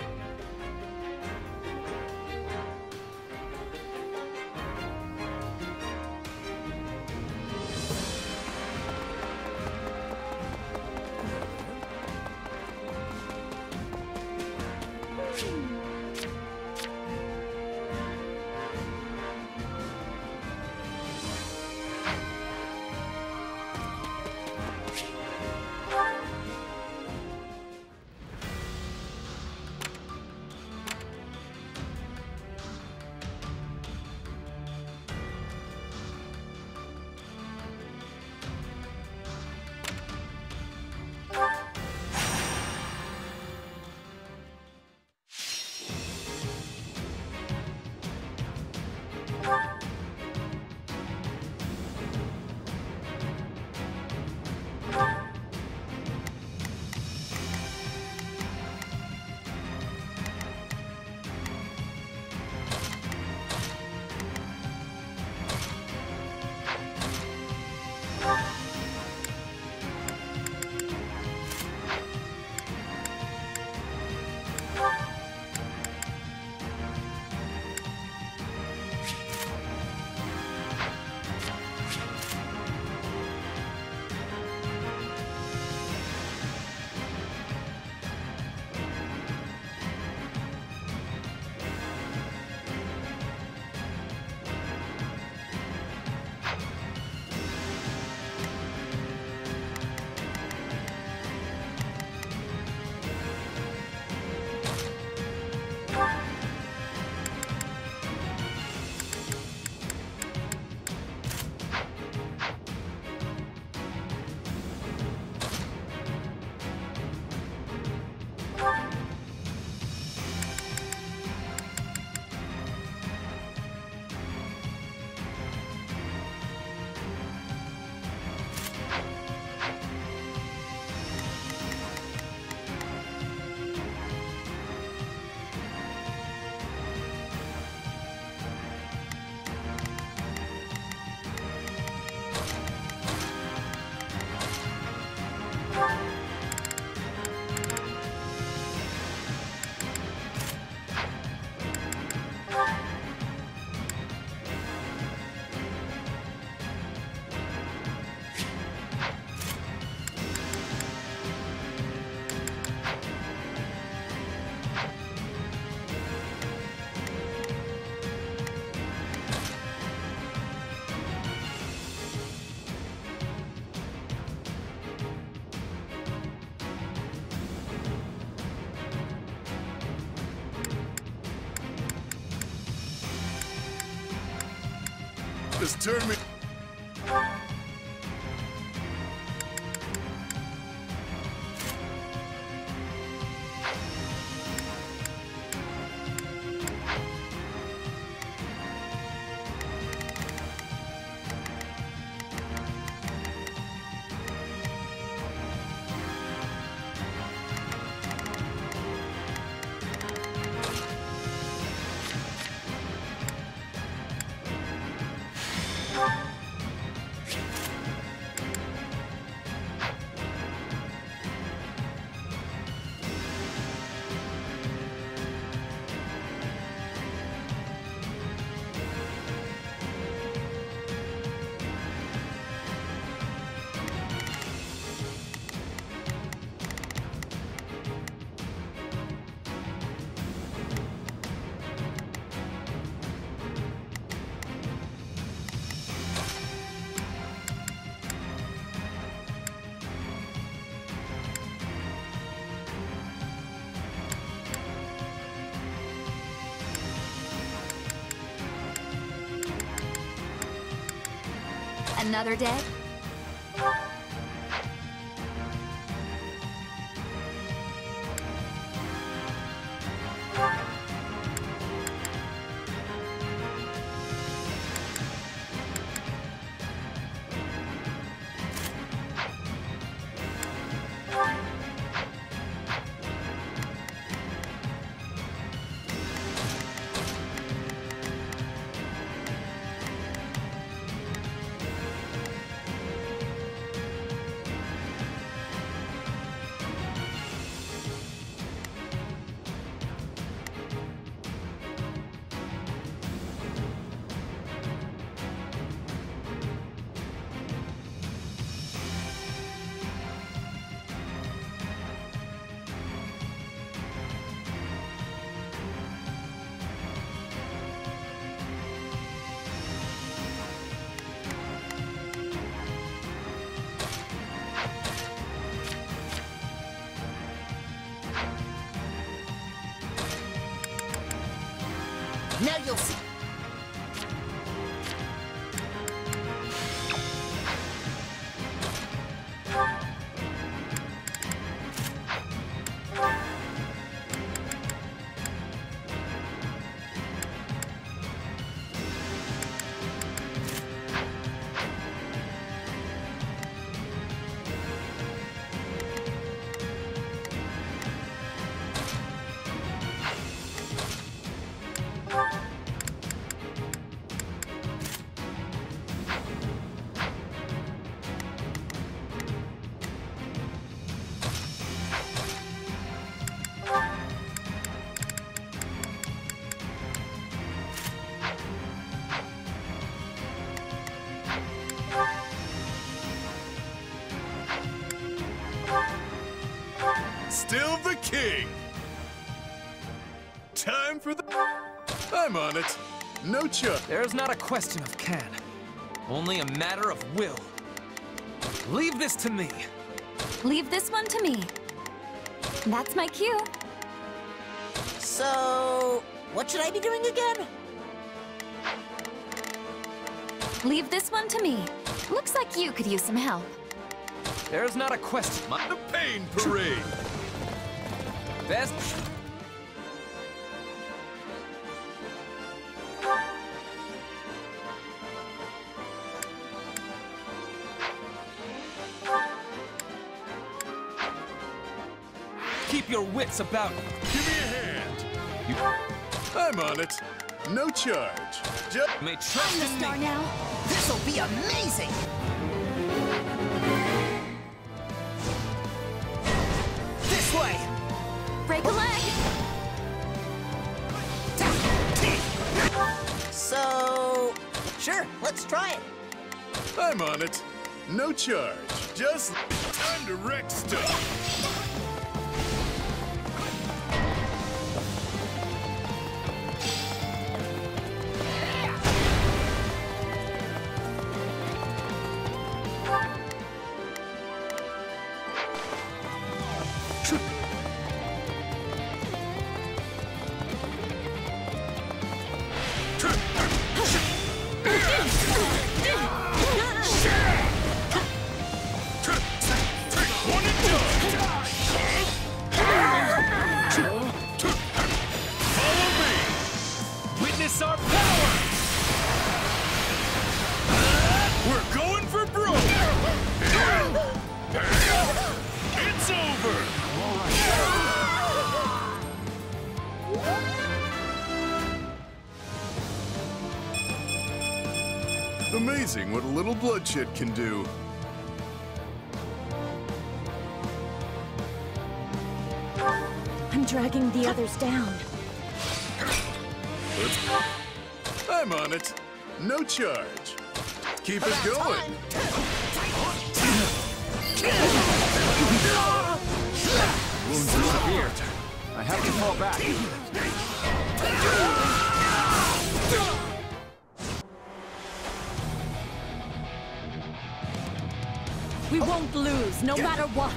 Just turn me... Another day? Now you'll see. Still the king! Time for the... I'm on it. No chuck. There's not a question of can. Only a matter of will. Leave this to me. Leave this one to me. That's my cue. So, what should I be doing again? Leave this one to me. Looks like you could use some help. There's not a question. The pain parade! Best... Keep your wits about you. Give me a hand! I'm on it. No charge. Just... May trust in me. Now. This'll be amazing! This way! Break a leg! So... Sure, let's try it. I'm on it. No charge. Just... Time to wreck stuff. Witness our power! We're going for broke! It's over! Amazing what a little bloodshed can do. I'm dragging the others down. I'm on it. No charge. Keep it going. Wounds are severe. I have to fall back. We won't lose, no matter what.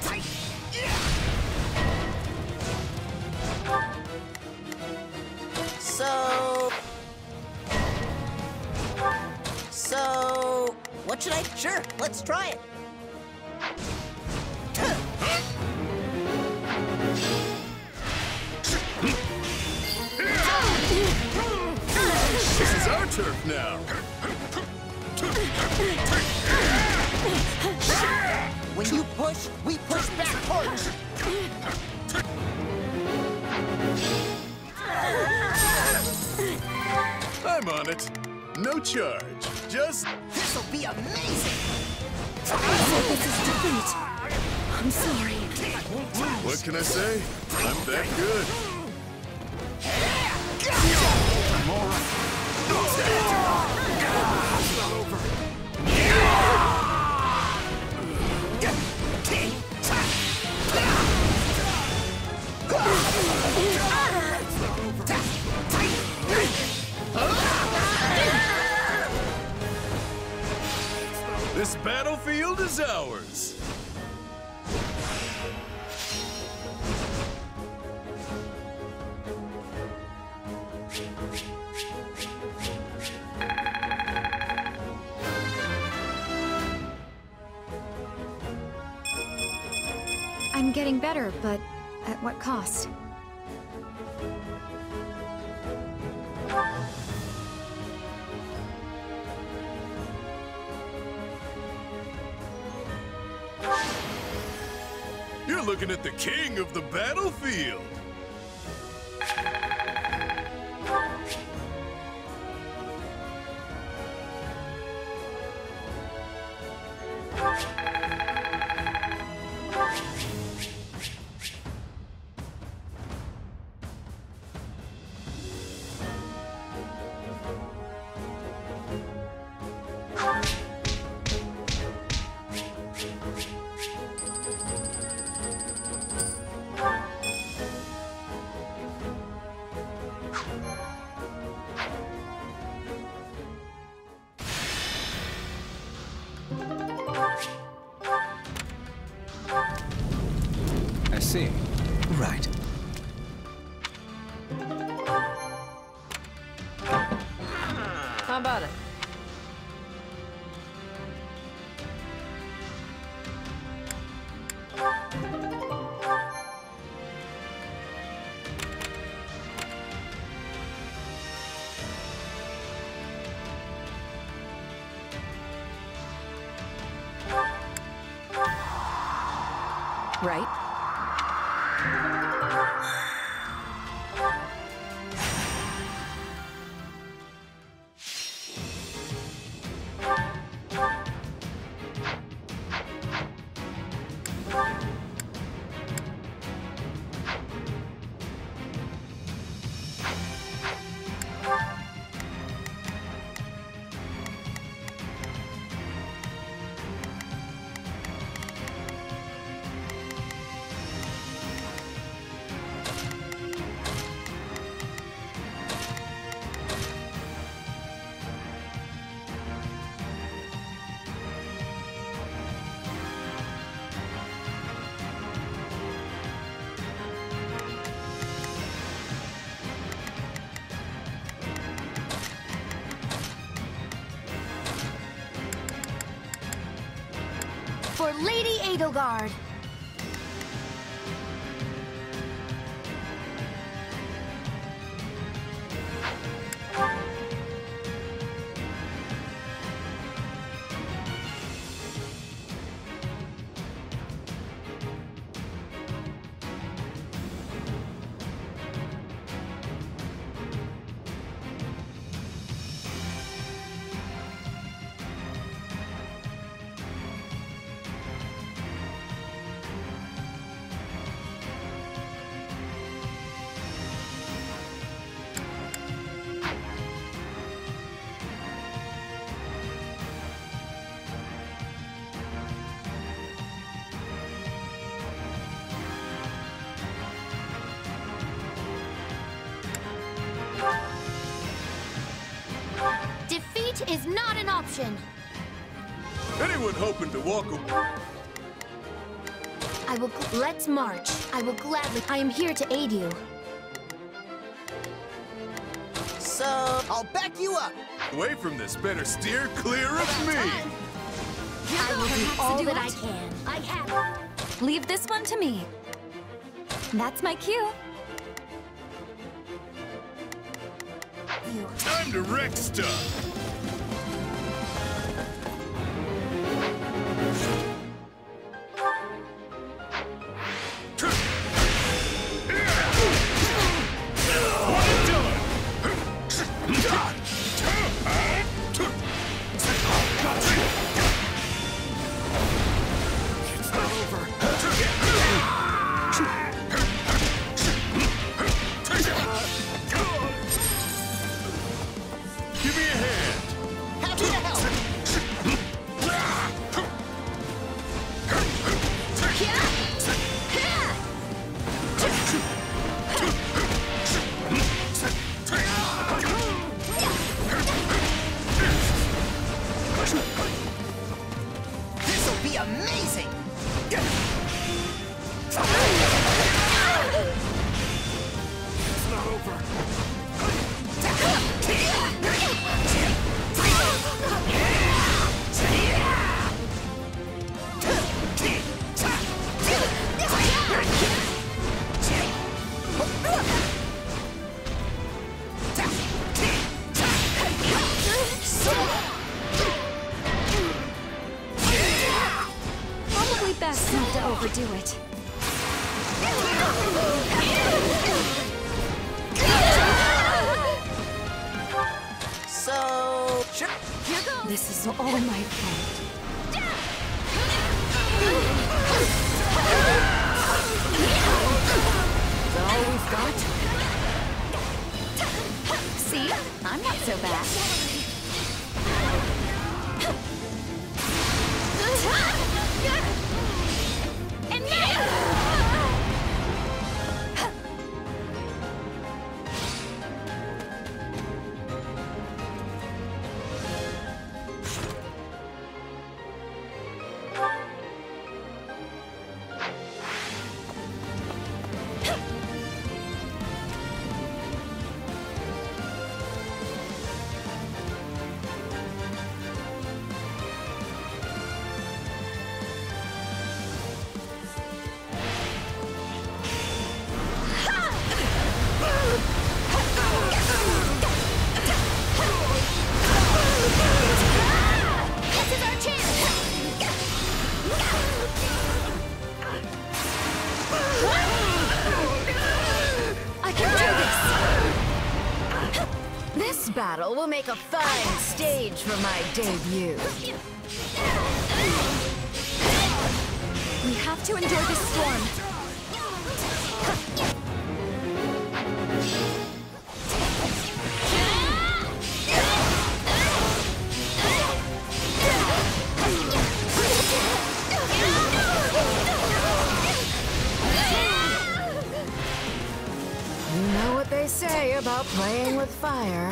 So, what should I Sure, let's try it. This is our turf now. When you push, we push back harder. I'm on it. No charge. Just... This'll be amazing! This is defeat. I'm sorry. What can I say? I'm that good. I'm all right. It's not over. This battlefield is ours. I'm getting better, but at what cost? You're looking at the king of the battlefield. I see. Right. How about it? Right? For Lady Edelgard. Defeat is not an option. Anyone hoping to walk away? Let's march. I will gladly. I am here to aid you. So, I'll back you up. Away from this, better steer clear of me. I will do all that I can. I have it. Leave this one to me. That's my cue. Time to wreck stuff! Best not to overdo it. So... Here goes. This is all my fault. Is that all we've got? See? I'm not so bad. This battle will make a fine stage for my debut. We have to endure this storm. You know what they say about playing with fire.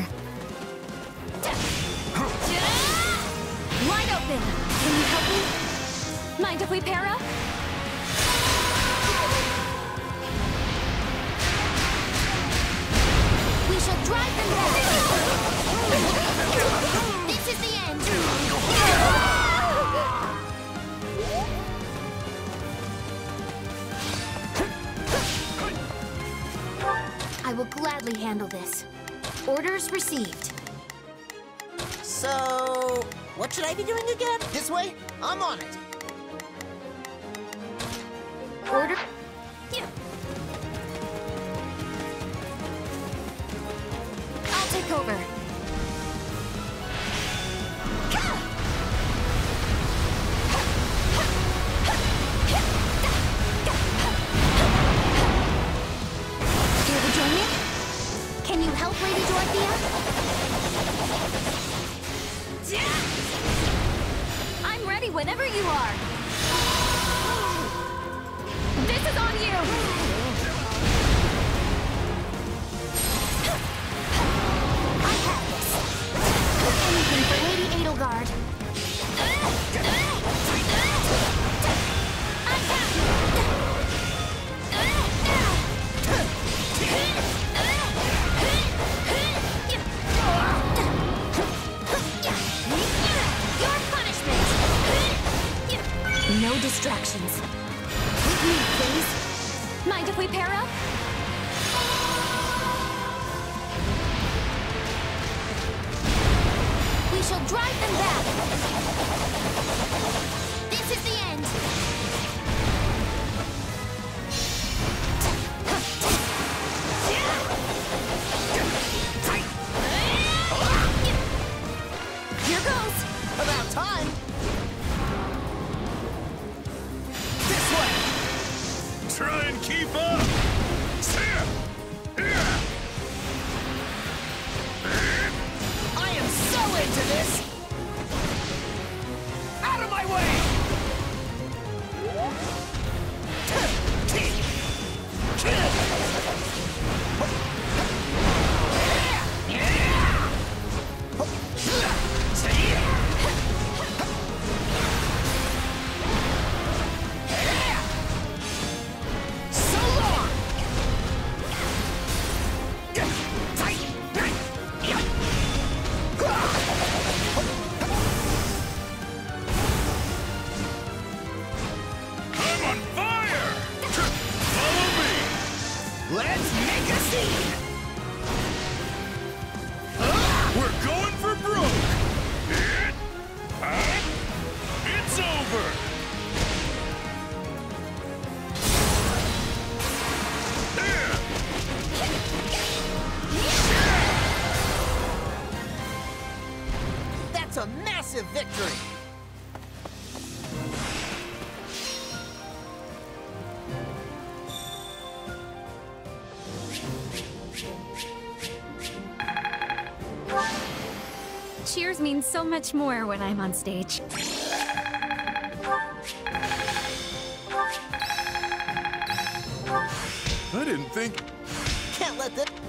Wide open! Can you help me? Mind if we pair up? We shall drive them back! This is the end! I will gladly handle this. Orders received. So... what should I be doing again? This way? I'm on it. Order... I'll take over. Here to join me? Can you help Lady Dorothea? I'm ready whenever you are. This is on you! I have this. Anything for Lady Edelgard. I have you. Your punishment! We'll drive them back! This is the end! Here goes! About time! This way! Try and keep up! I am so into this! Out of my way! So long! I'm on fire! Follow me! Let's make a scene! We're going for broke! It's over! That's a massive victory! Cheers means so much more when I'm on stage. I didn't think... Can't let this...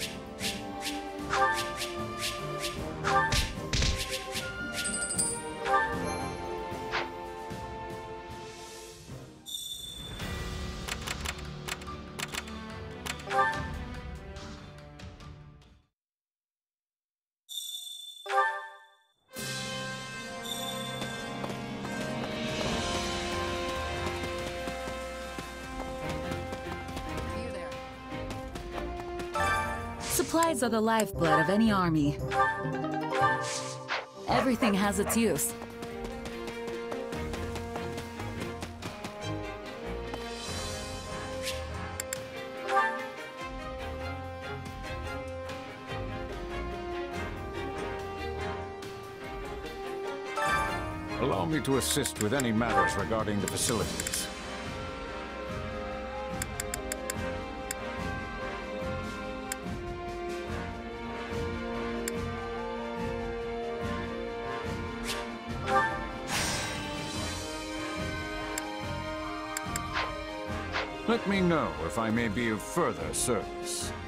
Supplies are the lifeblood of any army. Everything has its use. Allow me to assist with any matters regarding the facilities. Let me know if I may be of further service.